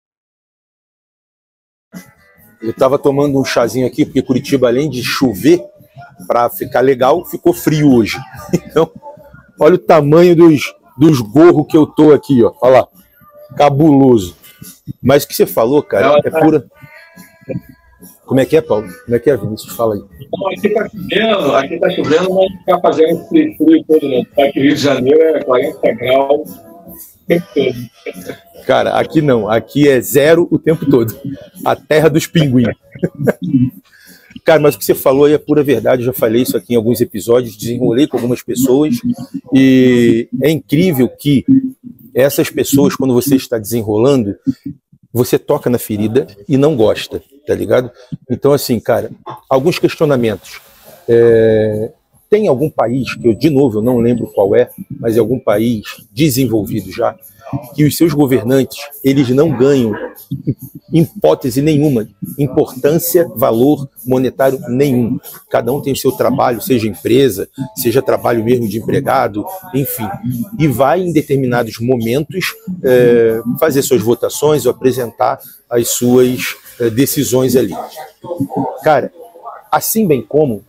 Eu estava tomando um chazinho aqui, porque Curitiba, além de chover, para ficar legal, ficou frio hoje. Então, olha o tamanho dos, dos gorros que eu tô aqui, ó. Olha lá, cabuloso. Mas o que você falou, cara, é pura... Como é que é, Paulo? Como é que é, Vinícius? Fala aí. Não, aqui está chovendo, aqui está chovendo, mas não ficar fazendo esse frio todo, não. Aqui no Rio de Janeiro é quarenta graus o tempo todo. Cara, aqui não. Aqui é zero o tempo todo. A terra dos pinguins. Cara, mas o que você falou aí é pura verdade. Eu já falei isso aqui em alguns episódios, desenrolei com algumas pessoas. E é incrível que essas pessoas, quando você está desenrolando, você toca na ferida e não gosta, tá ligado? Então, assim, cara, alguns questionamentos. É... Tem algum país, que eu, de novo, eu não lembro qual é, mas é algum país desenvolvido já, que os seus governantes, eles não ganham, em hipótese nenhuma, importância, valor monetário nenhum. Cada um tem o seu trabalho, seja empresa, seja trabalho mesmo de empregado, enfim. E vai, em determinados momentos, é, fazer suas votações ou apresentar as suas é, decisões ali. Cara, assim bem como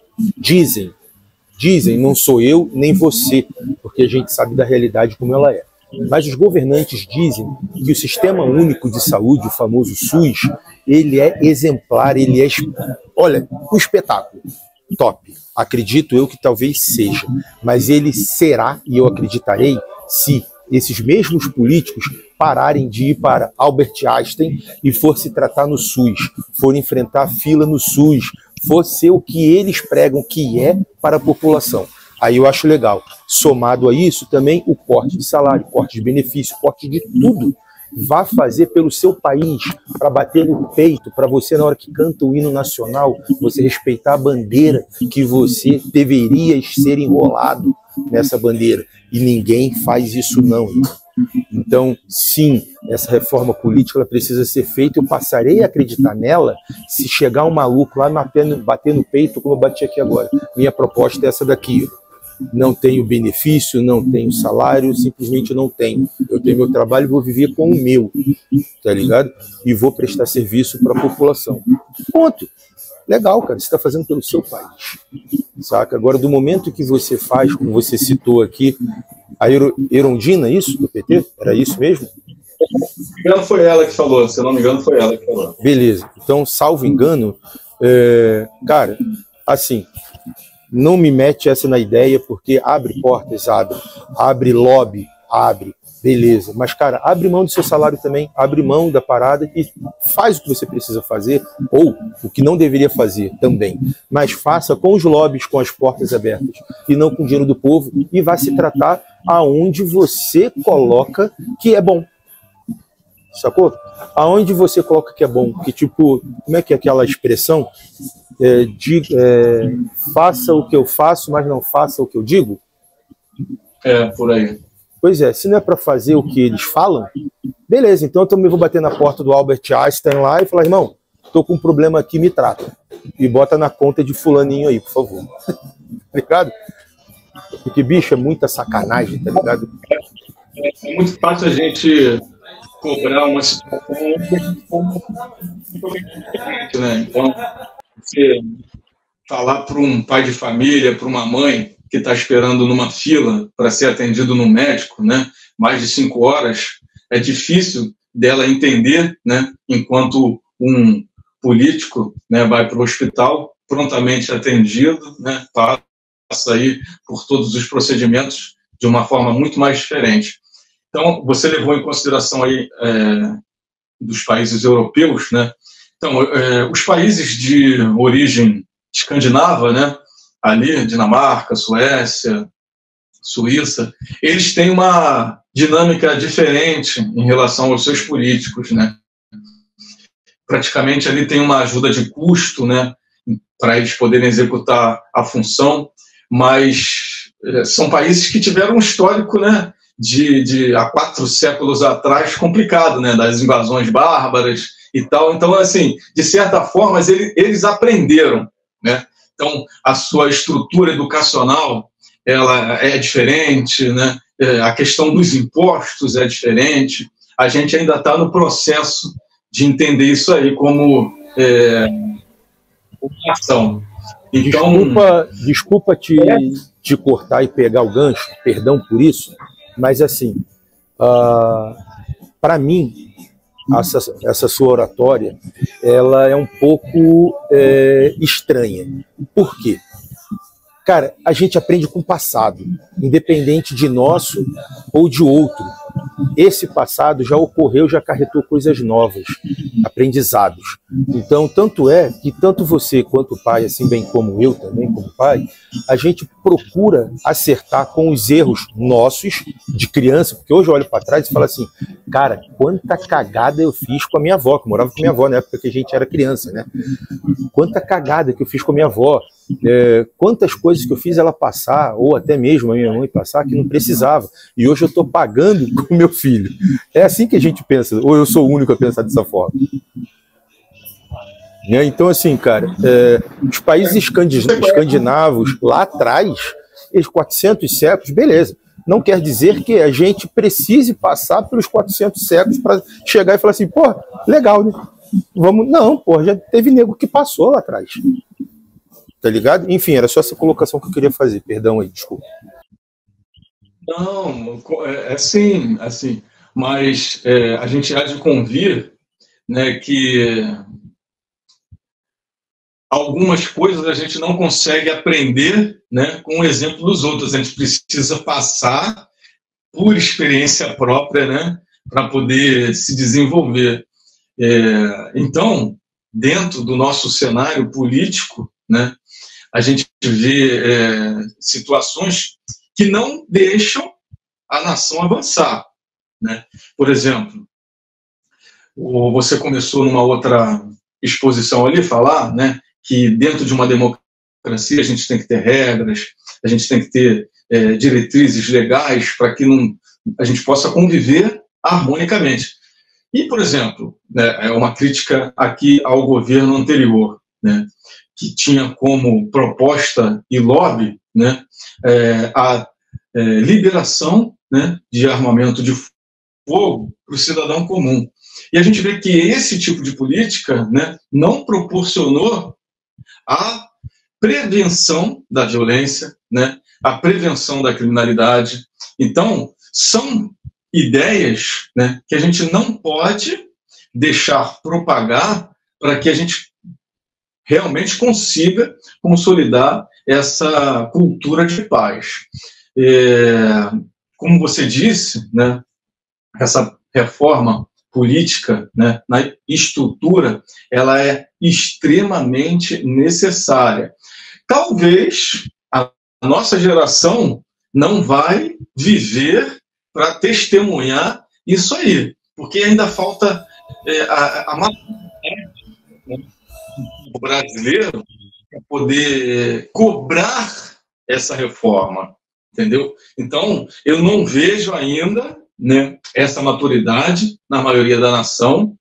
dizem, dizem, não sou eu nem você, porque a gente sabe da realidade como ela é. Mas os governantes dizem que o Sistema Único de Saúde, o famoso SUS, ele é exemplar, ele é, olha, um espetáculo, top. Acredito eu que talvez seja, mas ele será, e eu acreditarei, se esses mesmos políticos pararem de ir para Albert Einstein e for se tratar no SUS, for enfrentar fila no SUS, for ser o que eles pregam que é para a população. Aí eu acho legal. Somado a isso, também o corte de salário, corte de benefício, corte de tudo. Vá fazer pelo seu país, para bater no peito, para você, na hora que canta o hino nacional, você respeitar a bandeira, que você deveria ser enrolado nessa bandeira. E ninguém faz isso não. Então, sim, essa reforma política ela precisa ser feita. Eu passarei a acreditar nela se chegar um maluco lá batendo, bater no peito, como eu bati aqui agora. Minha proposta é essa daqui. Não tenho benefício, não tenho salário, simplesmente não tenho. Eu tenho meu trabalho e vou viver com o meu, tá ligado? E vou prestar serviço para a população. Ponto. Legal, cara, você está fazendo pelo seu país, saca? Agora, do momento que você faz, como você citou aqui, a Erundina, isso, do P T? Era isso mesmo? Se não me engano, foi ela que falou. Se eu não me engano, foi ela que falou. Beleza. Então, salvo engano, é... cara, assim, não me mete essa na ideia, porque abre portas, abre. Abre lobby, abre. Beleza. Mas, cara, abre mão do seu salário também, abre mão da parada e faz o que você precisa fazer, ou o que não deveria fazer também. Mas faça com os lobbies, com as portas abertas, e não com o dinheiro do povo, e vá se tratar aonde você coloca que é bom. Sacou? Aonde você coloca que é bom. Que tipo, como é que é aquela expressão? É, de, é, faça o que eu faço, mas não faça o que eu digo? É, por aí. Pois é, se não é para fazer o que eles falam, beleza, então eu também vou bater na porta do Albert Einstein lá e falar, irmão, tô com um problema aqui, me trata. E bota na conta de fulaninho aí, por favor. Tá ligado? Porque, bicho, é muita sacanagem, tá ligado? É, é muito fácil a gente cobrar uma situação, né? Então, você falar para um pai de família, para uma mãe que está esperando numa fila para ser atendido no médico, né, mais de cinco horas, é difícil dela entender, né, enquanto um, político, né, vai para o hospital, prontamente atendido, né, passa aí por todos os procedimentos de uma forma muito mais diferente. Então, você levou em consideração aí é, dos países europeus, né? Então, é, os países de origem escandinava, né, ali, Dinamarca, Suécia, Suíça, eles têm uma dinâmica diferente em relação aos seus políticos, né? Praticamente ali tem uma ajuda de custo, né, para eles poderem executar a função, mas é, são países que tiveram um histórico, né, de, de há quatro séculos atrás complicado, né, das invasões bárbaras e tal. Então, assim, de certa forma, eles, eles aprenderam, né? Então, a sua estrutura educacional ela é diferente, né? A questão dos impostos é diferente. A gente ainda está no processo de entender isso aí como é, uma ação. Então, desculpa, desculpa te, te cortar e pegar o gancho, perdão por isso, mas assim, uh, para mim, essa, essa sua oratória, ela é um pouco é, estranha. Por quê? Cara, a gente aprende com o passado, independente de nosso ou de outro. Esse passado já ocorreu, já acarretou coisas novas, aprendizados. Então, tanto é que tanto você quanto o pai, assim bem como eu também, como pai, a gente procura acertar com os erros nossos de criança, porque hoje eu olho para trás e falo assim, cara, quanta cagada eu fiz com a minha avó, que eu morava com a minha avó na época que a gente era criança, né? Quanta cagada que eu fiz com a minha avó, é, quantas coisas que eu fiz ela passar, ou até mesmo a minha mãe passar, que não precisava. E hoje eu estou pagando com o meu filho. É assim que a gente pensa, ou eu sou o único a pensar dessa forma. É, então, assim, cara, é, os países escandinavos, lá atrás, eles quatrocentos séculos, beleza. Não quer dizer que a gente precise passar pelos quatrocentos séculos para chegar e falar assim, pô, legal, né? Vamos... Não, pô, já teve nego que passou lá atrás. Tá ligado? Enfim, era só essa colocação que eu queria fazer. Perdão aí, desculpa. Não, é assim, assim, mas é, a gente há de convir, né, que algumas coisas a gente não consegue aprender, né, com o exemplo dos outros. A gente precisa passar por experiência própria, né, para poder se desenvolver. É, então, dentro do nosso cenário político, né, a gente vê é, situações que não deixam a nação avançar, né? Por exemplo, você começou numa outra exposição ali falar, né, que dentro de uma democracia a gente tem que ter regras, a gente tem que ter é, diretrizes legais para que não, a gente possa conviver harmonicamente. E, por exemplo, né, é uma crítica aqui ao governo anterior, né, que tinha como proposta e lobby, né, é, a é, liberação, né, de armamento de fogo para o cidadão comum. E a gente vê que esse tipo de política, né, não proporcionou a prevenção da violência, né, a prevenção da criminalidade. Então, são ideias, né, que a gente não pode deixar propagar para que a gente realmente consiga consolidar essa cultura de paz. É, como você disse, né, essa reforma política, né, na estrutura, ela é extremamente necessária. Talvez a nossa geração não vai viver para testemunhar isso aí, porque ainda falta é, a, a maturidade, né, do brasileiro para poder cobrar essa reforma, entendeu? Então, eu não vejo ainda, né, essa maturidade na maioria da nação,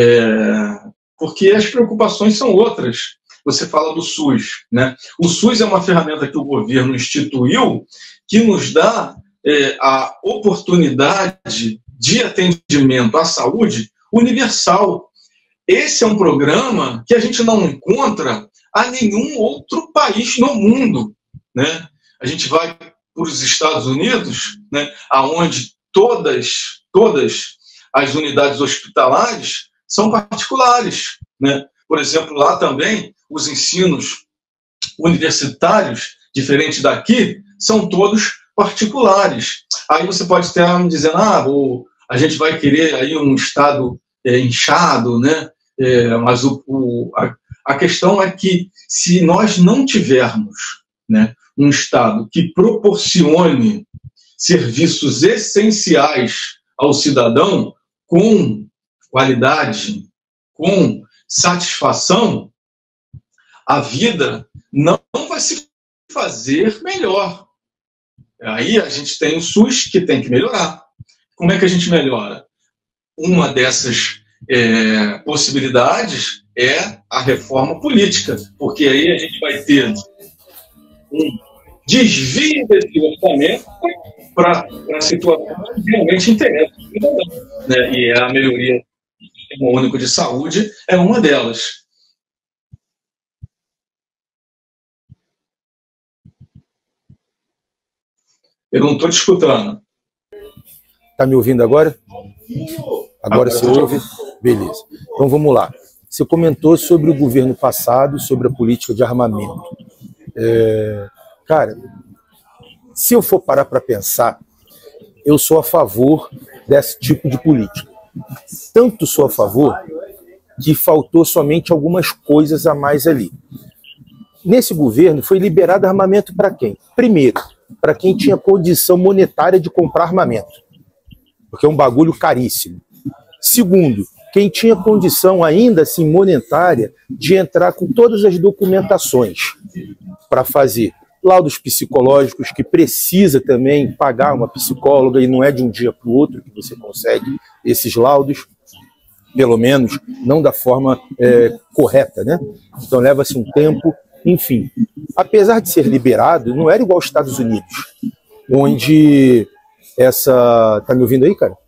é, porque as preocupações são outras. Você fala do SUS, né? O SUS é uma ferramenta que o governo instituiu que nos dá é, a oportunidade de atendimento à saúde universal. Esse é um programa que a gente não encontra a nenhum outro país no mundo, né? A gente vai para os Estados Unidos, né, aonde todas, todas as unidades hospitalares são particulares, né? por exemplo, lá também, os ensinos universitários, diferente daqui, são todos particulares. Aí você pode estar me dizendo, ah, o, a gente vai querer aí um Estado é, inchado, né? É, mas o, o, a, a questão é que, se nós não tivermos, né, um Estado que proporcione serviços essenciais ao cidadão com qualidade, com satisfação, a vida não vai se fazer melhor. Aí a gente tem o SUS que tem que melhorar. Como é que a gente melhora? Uma dessas é, possibilidades é a reforma política, porque aí a gente vai ter um desvio desse orçamento para a situação que realmente interessa, né? E a melhoria do Sistema Único de Saúde é uma delas. Eu não estou te escutando. Está me ouvindo agora? Agora você ouve? Beleza. Então vamos lá. Você comentou sobre o governo passado, sobre a política de armamento. É, cara, se eu for parar para pensar, eu sou a favor desse tipo de política. Tanto sou a favor que faltou somente algumas coisas a mais ali. Nesse governo foi liberado armamento para quem? Primeiro, para quem tinha condição monetária de comprar armamento, porque é um bagulho caríssimo. Segundo, quem tinha condição ainda assim monetária de entrar com todas as documentações para fazer laudos psicológicos, que precisa também pagar uma psicóloga, e não é de um dia para o outro que você consegue esses laudos, pelo menos não da forma é, correta, né? Então leva-se um tempo, enfim. Apesar de ser liberado, não era igual aos Estados Unidos, onde essa... Tá me ouvindo aí, cara?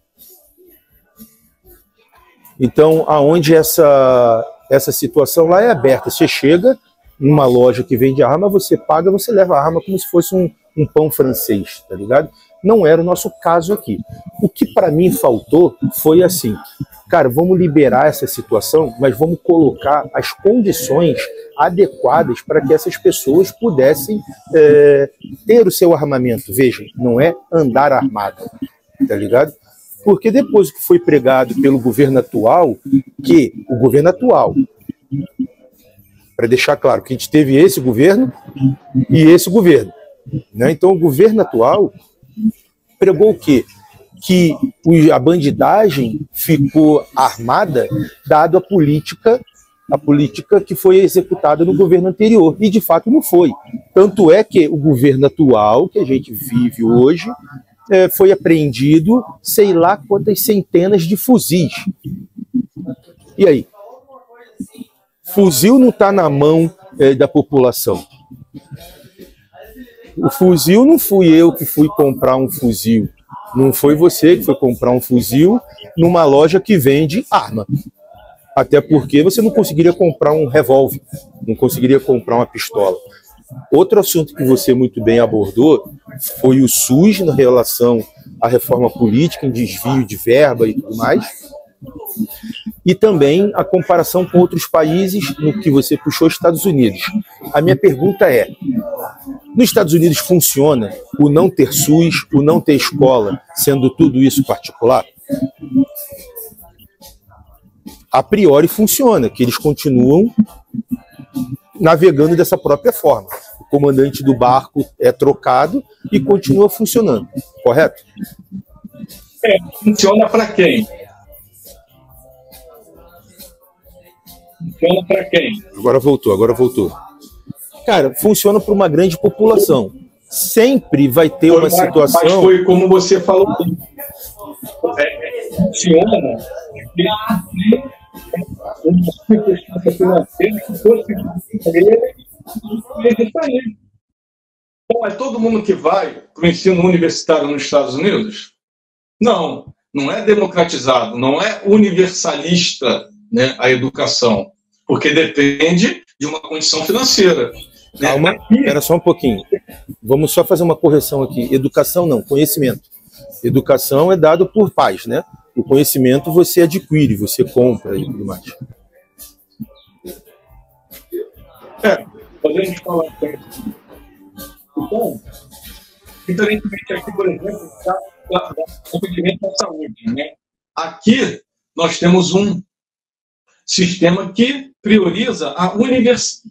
Então, aonde essa, essa situação lá é aberta. Você chega numa loja que vende arma, você paga, você leva a arma como se fosse um, um pão francês, tá ligado? Não era o nosso caso aqui. O que para mim faltou foi assim, cara, vamos liberar essa situação, mas vamos colocar as condições adequadas para que essas pessoas pudessem é, ter o seu armamento. Vejam, não é andar armado, tá ligado? Porque depois que foi pregado pelo governo atual, que o governo atual, para deixar claro que a gente teve esse governo e esse governo, né? Então o governo atual pregou o quê? Que a bandidagem ficou armada dado a política, a política que foi executada no governo anterior, e de fato não foi. Tanto é que o governo atual, que a gente vive hoje, é, foi apreendido sei lá quantas centenas de fuzis. E aí? Fuzil não está na mão é, da população. O fuzil não fui eu que fui comprar um fuzil. Não foi você que foi comprar um fuzil numa loja que vende arma. Até porque você não conseguiria comprar um revólver, não conseguiria comprar uma pistola. Outro assunto que você muito bem abordou foi o SUS na relação à reforma política, em desvio de verba e tudo mais. E também a comparação com outros países, no que você puxou, Estados Unidos. A minha pergunta é, nos Estados Unidos funciona o não ter SUS, o não ter escola, sendo tudo isso particular? A priori funciona, que eles continuam navegando dessa própria forma. O comandante do barco é trocado e continua funcionando, correto? É, funciona para quem? Funciona para quem? Agora voltou, agora voltou. Cara, funciona para uma grande população. Sempre vai ter uma situação... Mas foi como você falou. É, funciona uma circunstância financeira que fosse ele. Então, é todo mundo que vai para o ensino universitário nos Estados Unidos? Não, não é democratizado, não é universalista, né, a educação, porque depende de uma condição financeira. Calma, espera só um pouquinho. Vamos só fazer uma correção aqui. Educação não, conhecimento. Educação é dado por pais, né? O conhecimento você adquire, você compra e tudo mais. É, podemos falar também. Então, diferentemente aqui, por exemplo, do atendimento à saúde, né? Aqui nós temos um sistema que prioriza a univers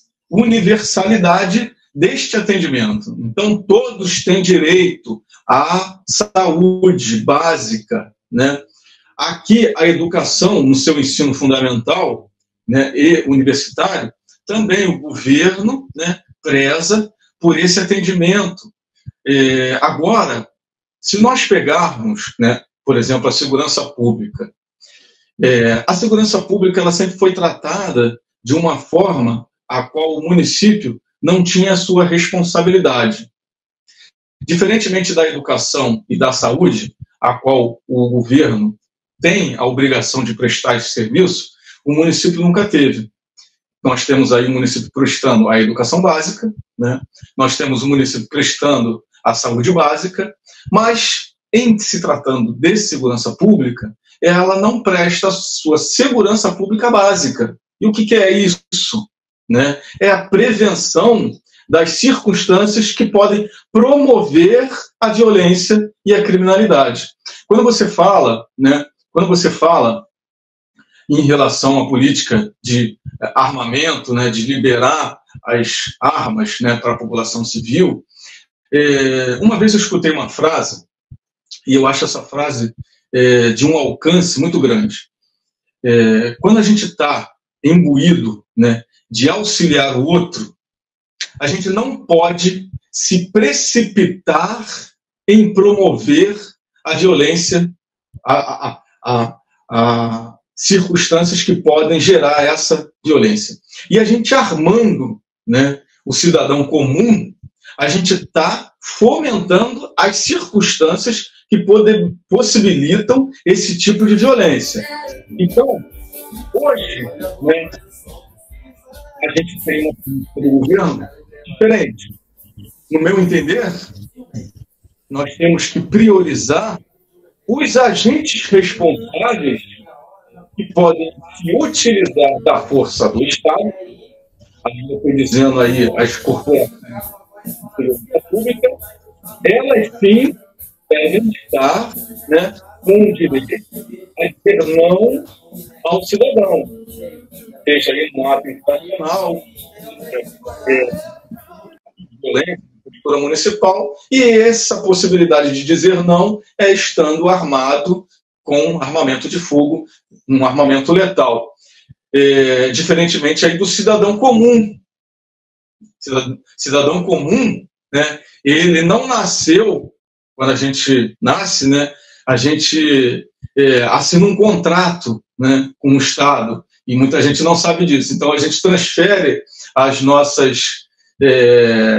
universalidade deste atendimento. Então, todos têm direito à saúde básica, né? Aqui, a educação, no seu ensino fundamental, né, e universitário, também o governo, né, preza por esse atendimento. É, agora, se nós pegarmos, né, por exemplo, a segurança pública, é, a segurança pública ela sempre foi tratada de uma forma a qual o município não tinha a sua responsabilidade. Diferentemente da educação e da saúde, a qual o governo tem a obrigação de prestar esse serviço, o município nunca teve. Nós temos aí o município prestando a educação básica, né? Nós temos o município prestando a saúde básica, mas, em se tratando de segurança pública, ela não presta a sua segurança pública básica. E o que, que é isso? Né? É a prevenção das circunstâncias que podem promover a violência e a criminalidade. Quando você fala, né, quando você fala em relação à política de armamento, né, de liberar as armas, né, para a população civil, é, uma vez eu escutei uma frase, e eu acho essa frase é, de um alcance muito grande. É, quando a gente está imbuído, né, de auxiliar o outro, a gente não pode se precipitar em promover a violência, a, a, a, a circunstâncias que podem gerar essa violência. E a gente armando, né, o cidadão comum, a gente está fomentando as circunstâncias que podem, possibilitam esse tipo de violência. Então, hoje, né, a gente tem uma política do governo diferente. No meu entender, nós temos que priorizar os agentes responsáveis que podem se utilizar da força do Estado, aí eu estou dizendo aí as corporações públicas, elas sim devem estar, né, com o direito a dizer não ao cidadão, seja aí no ato internacional, é, violência, cultura municipal, e essa possibilidade de dizer não é estando armado com armamento de fogo, um armamento letal. É, diferentemente aí do cidadão comum. Cidadão, cidadão comum, né, ele não nasceu, quando a gente nasce, né, a gente é, assina um contrato, né, com o Estado, e muita gente não sabe disso. Então a gente transfere as nossas é,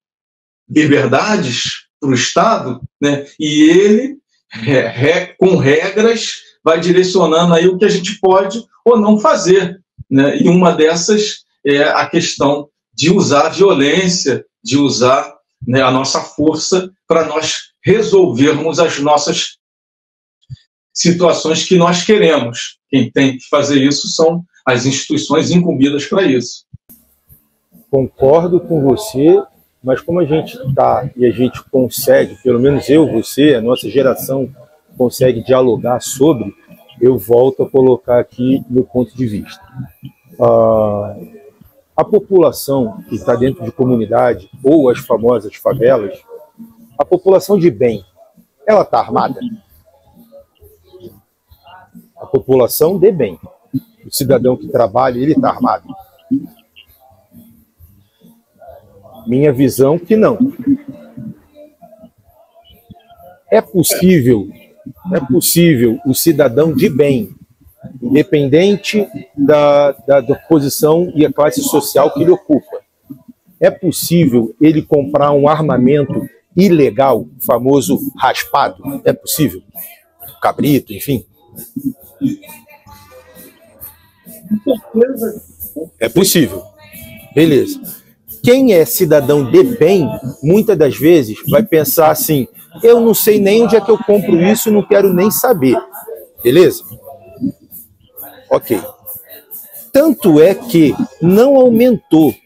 liberdades para o Estado, né, e ele, é, re, com regras, vai direcionando aí o que a gente pode ou não fazer, né? E uma dessas é a questão de usar a violência, de usar, né, a nossa força para nós resolvermos as nossas situações que nós queremos. Quem tem que fazer isso são as instituições incumbidas para isso. Concordo com você, mas como a gente está e a gente consegue, pelo menos eu, você, a nossa geração consegue dialogar sobre, eu volto a colocar aqui meu ponto de vista. Ah, a população que está dentro de comunidade, ou as famosas favelas, a população de bem, ela está armada? A população de bem, o cidadão que trabalha, ele está armado? Minha visão que não. É possível, é possível o cidadão de bem, independente da, da, da posição e a classe social que ele ocupa, é possível ele comprar um armamento ilegal, famoso raspado? É possível? Cabrito, enfim. É possível. Beleza. Quem é cidadão de bem, muitas das vezes, vai pensar assim, eu não sei nem onde é que eu compro isso, não quero nem saber. Beleza? Ok. Tanto é que não aumentou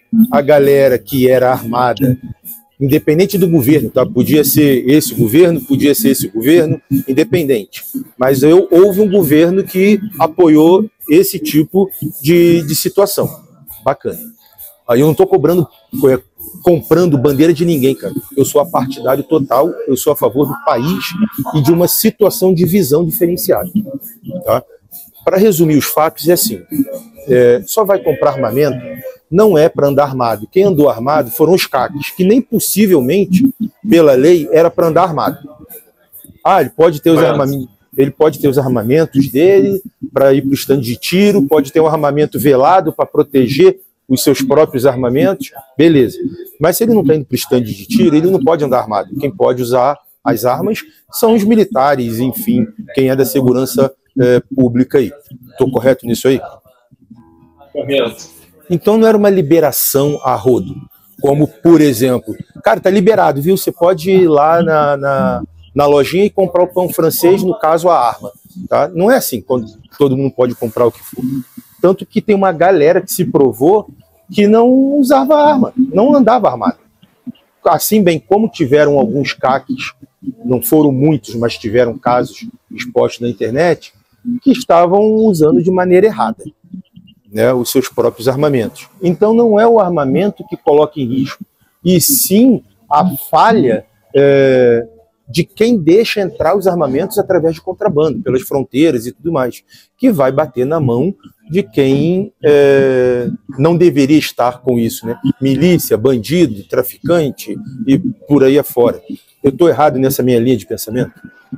a galera que era armada, independente do governo, tá? Podia ser esse governo, podia ser esse governo, independente. Mas eu, houve um governo que apoiou esse tipo de, de situação. Bacana. Aí eu não estou cobrando, comprando bandeira de ninguém, cara. Eu sou apartidário total, eu sou a favor do país e de uma situação de visão diferenciada. Tá? Para resumir os fatos, é assim, é, só vai comprar armamento, não é para andar armado. Quem andou armado foram os caques, que nem possivelmente, pela lei, era para andar armado. Ah, ele pode ter os armamentos, ele pode ter os armamentos dele para ir para o stand de tiro, pode ter um armamento velado para proteger os seus próprios armamentos, beleza. Mas se ele não está indo para o stand de tiro, ele não pode andar armado. Quem pode usar as armas são os militares, enfim, quem é da segurança é, pública aí. Estou correto nisso aí? Correto. Então não era uma liberação a rodo, como, por exemplo, cara, tá liberado, viu? Você pode ir lá na, na, na lojinha e comprar o pão francês, no caso a arma. Tá? Não é assim, quando todo mundo pode comprar o que for. Tanto que tem uma galera que se provou que não usava arma, não andava armado. Assim bem como tiveram alguns caques, não foram muitos, mas tiveram casos expostos na internet, que estavam usando de maneira errada, né, os seus próprios armamentos. Então não é o armamento que coloca em risco, e sim a falha é, de quem deixa entrar os armamentos através de contrabando, pelas fronteiras e tudo mais, que vai bater na mão de quem é, não deveria estar com isso, né? Milícia, bandido, traficante e por aí afora. Eu estou errado nessa minha linha de pensamento?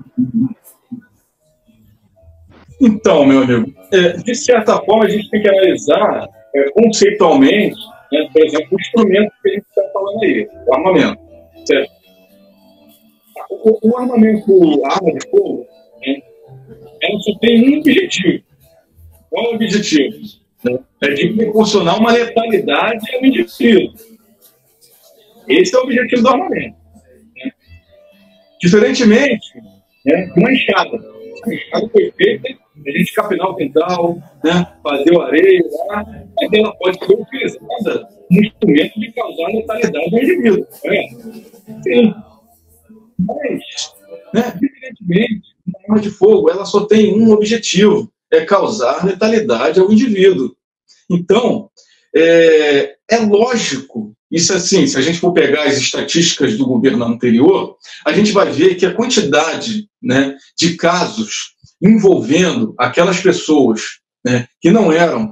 Então, meu amigo, é, de certa forma a gente tem que analisar é, conceitualmente, né, por exemplo, o instrumento que a gente está falando aí, o armamento. Certo? O, o armamento, a arma de fogo, né, ela só tem um objetivo. Qual é o objetivo? Né? É de proporcionar uma letalidade ao indivíduo. Esse é o objetivo do armamento. Né? Diferentemente, né, uma enxada. A enxada foi feita a gente capinar o quintal, né, fazer o areia lá, mas ela pode ser utilizada no instrumento de causar letalidade ao indivíduo. É? Sim. Mas, né, diferentemente, a arma de fogo ela só tem um objetivo, é causar letalidade ao indivíduo. Então, é, é lógico, isso assim, se a gente for pegar as estatísticas do governo anterior, a gente vai ver que a quantidade, né, de casos envolvendo aquelas pessoas, né, que não eram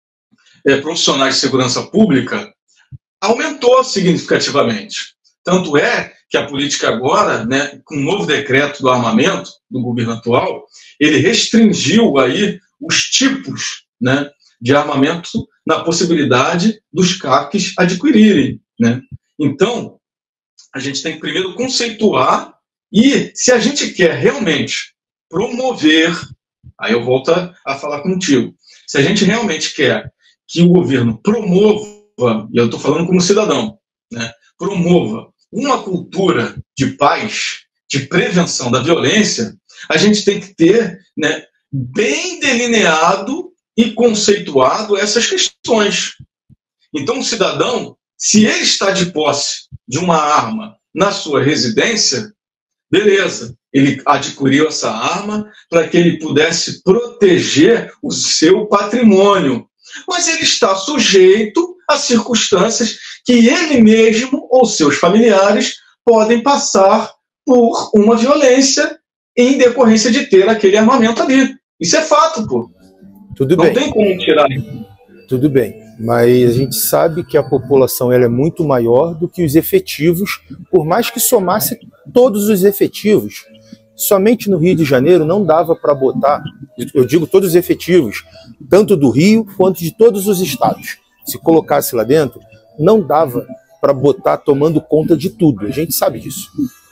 é, profissionais de segurança pública aumentou significativamente. Tanto é que a política agora, né, com o novo decreto do armamento do governo atual, ele restringiu aí os tipos, né, de armamento na possibilidade dos caques adquirirem, né? Então, a gente tem que primeiro conceituar e, se a gente quer realmente promover, aí eu volto a falar contigo, se a gente realmente quer que o governo promova, e eu estou falando como cidadão, né, promova uma cultura de paz, de prevenção da violência, a gente tem que ter, né, bem delineado e conceituado essas questões. Então, o cidadão, se ele está de posse de uma arma na sua residência, beleza, ele adquiriu essa arma para que ele pudesse proteger o seu patrimônio. Mas ele está sujeito a circunstâncias que ele mesmo ou seus familiares podem passar por uma violência em decorrência de ter aquele armamento ali. Isso é fato, pô. Tudo Não bem. tem como tirar isso. Tudo bem, mas a gente sabe que a população ela é muito maior do que os efetivos, por mais que somasse todos os efetivos. Somente no Rio de Janeiro não dava para botar, eu digo todos os efetivos, tanto do Rio quanto de todos os estados. Se colocasse lá dentro, não dava para botar tomando conta de tudo, a gente sabe disso.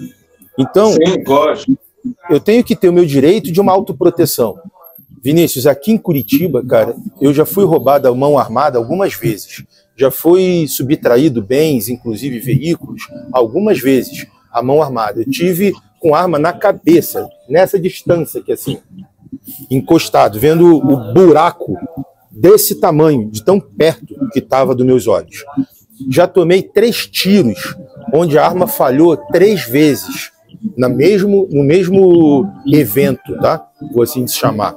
Então, Sim, gosto. eu tenho que ter o meu direito de uma autoproteção. Vinícius, aqui em Curitiba, cara, eu já fui roubado a mão armada algumas vezes. Já fui subtraído bens, inclusive veículos, algumas vezes, a mão armada. Eu tive com arma na cabeça, nessa distância aqui assim, encostado, vendo o buraco desse tamanho, de tão perto que estava dos meus olhos. Já tomei três tiros, onde a arma falhou três vezes, no mesmo, no mesmo evento, tá? Vou assim se chamar.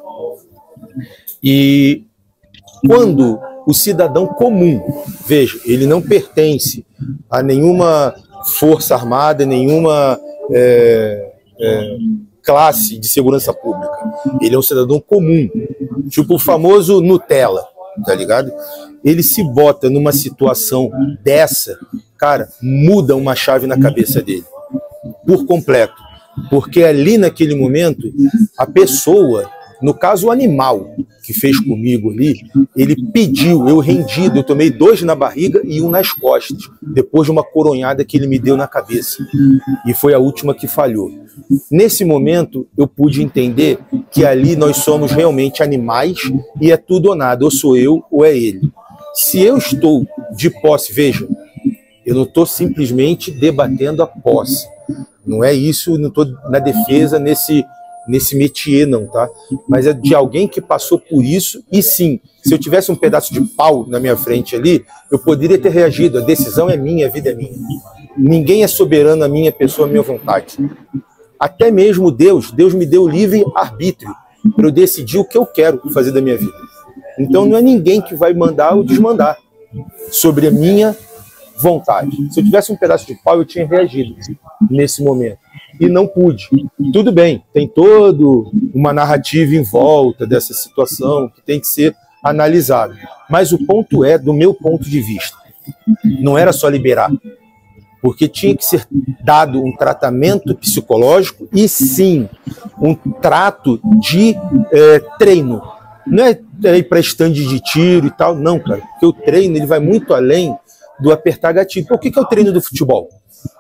E quando o cidadão comum, veja, ele não pertence a nenhuma força armada, nenhuma é, é, classe de segurança pública. Ele é um cidadão comum, tipo o famoso Nutella, tá ligado? Ele se bota numa situação dessa, cara, muda uma chave na cabeça dele, por completo. Porque ali naquele momento, a pessoa, no caso o animal que fez comigo ali, ele pediu, eu rendido, eu tomei dois na barriga e um nas costas, depois de uma coronhada que ele me deu na cabeça. E foi a última que falhou. Nesse momento, eu pude entender que ali nós somos realmente animais e é tudo ou nada, ou sou eu ou é ele. Se eu estou de posse, veja, eu não estou simplesmente debatendo a posse. Não é isso, não estou na defesa nesse, nesse métier, não, tá? Mas é de alguém que passou por isso, e sim, se eu tivesse um pedaço de pau na minha frente ali, eu poderia ter reagido. A decisão é minha, a vida é minha. Ninguém é soberano a minha pessoa, a minha vontade. Até mesmo Deus, Deus me deu livre arbítrio para eu decidir o que eu quero fazer da minha vida. Então não é ninguém que vai mandar ou desmandar sobre a minha vontade. Se eu tivesse um pedaço de pau, eu tinha reagido nesse momento. E não pude. Tudo bem, tem toda uma narrativa em volta dessa situação que tem que ser analisada. Mas o ponto é, do meu ponto de vista, não era só liberar, porque tinha que ser dado um tratamento psicológico e sim, um trato de é, treino. Não é ir para stand de tiro e tal, não, cara. Porque o treino ele vai muito além do apertar gatilho. O que é o treino do futebol?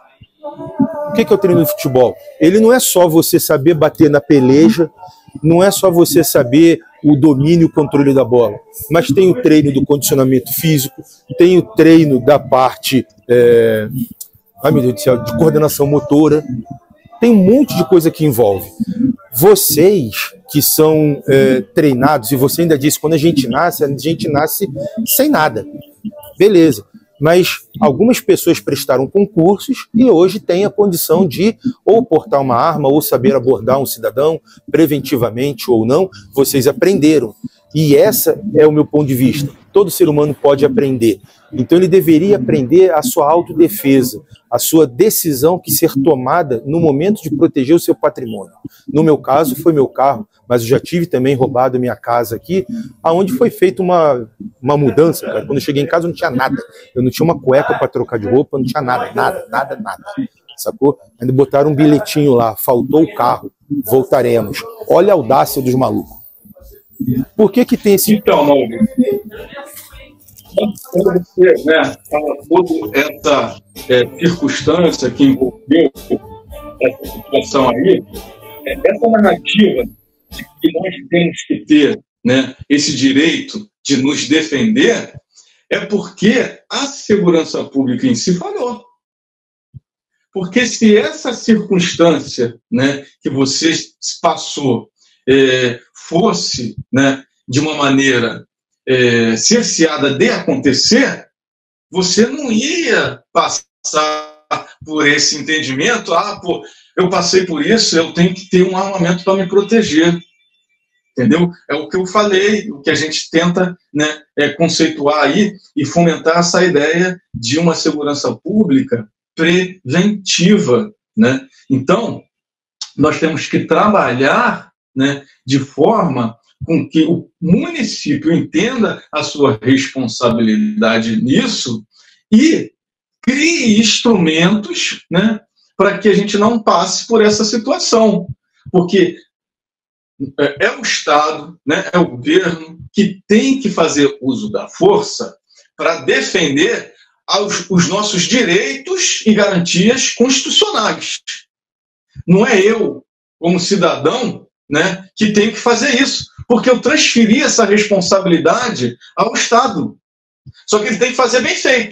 O que é o treino do futebol? Ele não é só você saber bater na peleja, não é só você saber o domínio e o controle da bola, mas tem o treino do condicionamento físico, tem o treino da parte é, ai, meu Deus do céu, de coordenação motora, tem um monte de coisa que envolve. Vocês que são é, treinados, e você ainda disse, quando a gente nasce, a gente nasce sem nada. Beleza. Mas algumas pessoas prestaram concursos e hoje têm a condição de ou portar uma arma ou saber abordar um cidadão preventivamente ou não. Vocês aprenderam. E essa é o meu ponto de vista. Todo ser humano pode aprender. Então ele deveria aprender a sua autodefesa, a sua decisão que ser tomada no momento de proteger o seu patrimônio. No meu caso, foi meu carro, mas eu já tive também roubado a minha casa aqui, aonde foi feita uma, uma mudança, cara. Quando eu cheguei em casa, eu não tinha nada. Eu não tinha uma cueca para trocar de roupa, não tinha nada, nada, nada, nada. Sacou? Ainda botaram um bilhetinho lá, faltou o carro, voltaremos. Olha a audácia dos malucos. Por que que tem esse... Então, Mauro, quando você né, fala toda essa é, circunstância que envolveu essa situação aí, é, essa narrativa de que nós temos que ter né, esse direito de nos defender é porque a segurança pública em si falhou. Porque se essa circunstância né, que você passou é, fosse né, de uma maneira é, cerceada de acontecer, você não ia passar por esse entendimento, ah, pô, eu passei por isso, eu tenho que ter um armamento para me proteger. Entendeu? É o que eu falei, o que a gente tenta né, é, conceituar aí e fomentar essa ideia de uma segurança pública preventiva. Né? Então, nós temos que trabalhar né, de forma com que o município entenda a sua responsabilidade nisso e crie instrumentos né, para que a gente não passe por essa situação. Porque é o Estado, né, é o governo que tem que fazer uso da força para defender aos, os nossos direitos e garantias constitucionais. Não é eu, como cidadão, né, que tenho que fazer isso, porque eu transferi essa responsabilidade ao Estado. Só que ele tem que fazer bem feito.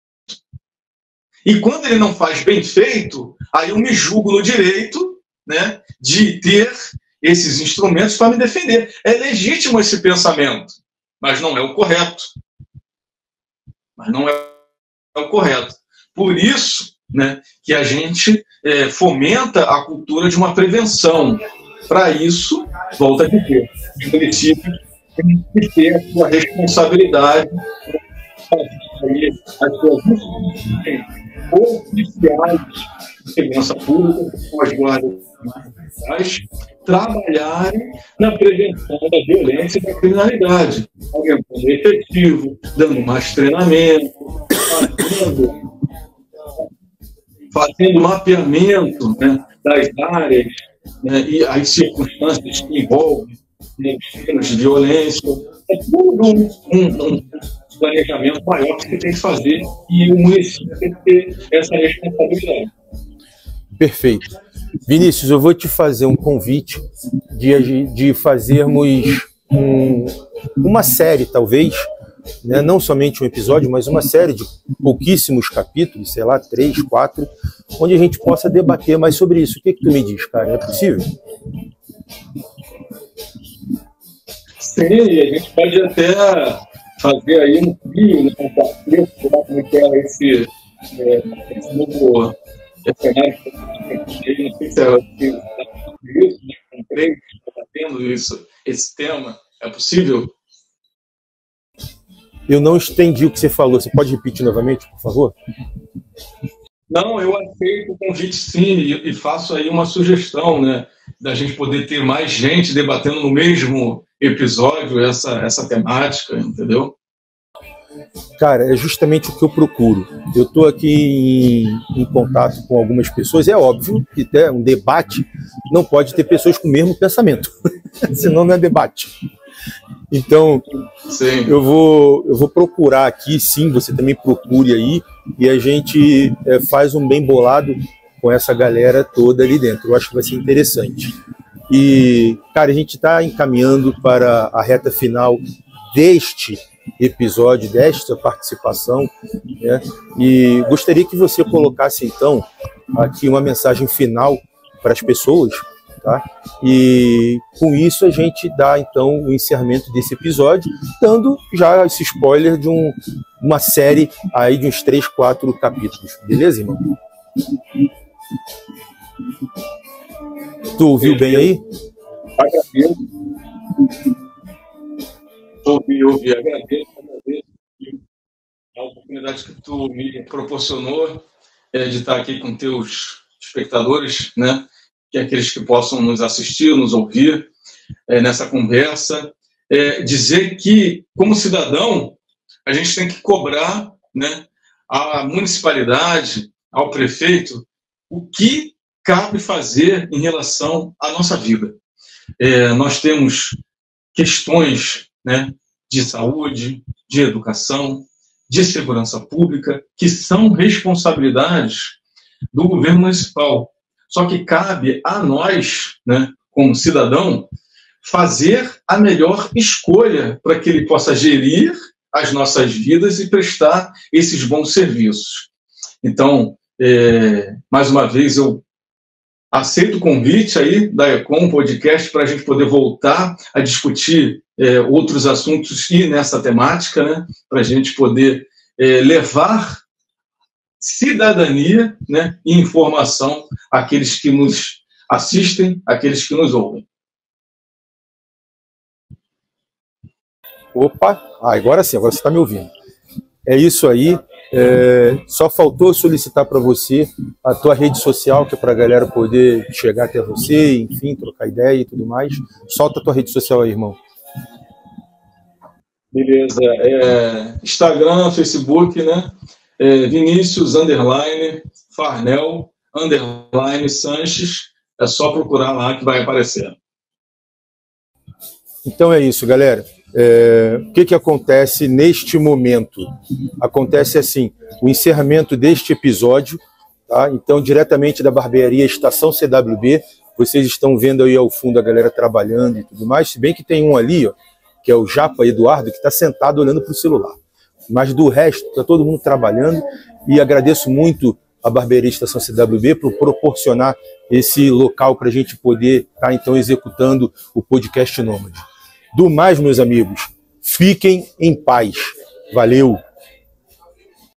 E quando ele não faz bem feito, aí eu me julgo no direito né, de ter esses instrumentos para me defender. É legítimo esse pensamento, mas não é o correto. Mas não é o correto. Por isso, né, que a gente é, fomenta a cultura de uma prevenção. Para isso, volta a dizer, os municípios têm que ter a sua responsabilidade fazer as suas instituições oficiais de segurança pública, com as guardas municipais, trabalharem na prevenção da violência e da criminalidade, aumentando o efetivo, dando mais treinamento, fazendo, fazendo mapeamento, né, das áreas, né, e as circunstâncias que envolvem, né, os de violência. É tudo um, um, um planejamento maior que você tem que fazer e o município tem que ter essa responsabilidade. Perfeito. Vinícius, eu vou te fazer um convite de, de fazermos um, uma série, talvez, né, não somente um episódio, mas uma série de pouquíssimos capítulos, sei lá, três, quatro, onde a gente possa debater mais sobre isso. O que, que tu me diz, cara? É possível? Sim, a gente pode até fazer aí um trio, né, um quarteto, como é que é esse, é, esse novo cenário que não sei se é isso, né, com três, está tendo isso, esse tema, é possível? Eu não entendi o que você falou, você pode repetir novamente, por favor? Não, eu aceito o convite sim, e, e faço aí uma sugestão, né, da gente poder ter mais gente debatendo no mesmo episódio essa, essa temática, entendeu? Cara, é justamente o que eu procuro. Eu estou aqui em, em contato com algumas pessoas, é óbvio que é um debate não pode ter pessoas com o mesmo pensamento, senão não é debate. Então, sim. Eu, vou, eu vou procurar aqui, sim, você também procure aí, e a gente é, faz um bem bolado com essa galera toda ali dentro. Eu acho que vai ser interessante. E, cara, a gente está encaminhando para a reta final deste episódio, desta participação, né? E gostaria que você colocasse, então, aqui uma mensagem final para as pessoas, tá? E com isso a gente dá, então, o encerramento desse episódio, dando já esse spoiler de um, uma série aí de uns três, quatro capítulos. Beleza, irmão? Tu ouviu bem aí? Agradeço. Ouvi, ouvi, agradeço, agradeço a oportunidade que tu me proporcionou é, de estar aqui com teus espectadores, né? Que é aqueles que possam nos assistir, nos ouvir é, nessa conversa. É, dizer que, como cidadão, a gente tem que cobrar, né, à municipalidade, ao prefeito, o que cabe fazer em relação à nossa vida. É, nós temos questões, né, de saúde, de educação, de segurança pública, que são responsabilidades do governo municipal. Só que cabe a nós, né, como cidadão, fazer a melhor escolha para que ele possa gerir as nossas vidas e prestar esses bons serviços. Então, é, mais uma vez, eu aceito o convite aí da Ecom Podcast para a gente poder voltar a discutir é, outros assuntos e nessa temática, né, para a gente poder é, levar cidadania, né, e informação àqueles que nos assistem, àqueles que nos ouvem. Opa, ah, agora sim, agora você está me ouvindo. É isso aí. É, só faltou solicitar para você a tua rede social, que é para a galera poder chegar até você, enfim, trocar ideia e tudo mais. Solta a tua rede social aí, irmão. Beleza. É, Instagram, Facebook, né? É, Vinícius, underline, Farnel, underline, Sanches. É só procurar lá que vai aparecer. Então é isso, galera. É, o que, que acontece neste momento? Acontece assim, o encerramento deste episódio, tá? Então, diretamente da barbearia Estação C W B, vocês estão vendo aí ao fundo a galera trabalhando e tudo mais, se bem que tem um ali, ó, que é o Japa Eduardo, que está sentado olhando para o celular. Mas do resto, está todo mundo trabalhando, e agradeço muito a barbearia Estação C W B por proporcionar esse local para a gente poder estar, tá, então, executando o podcast Nômade. Do mais, meus amigos, fiquem em paz. Valeu!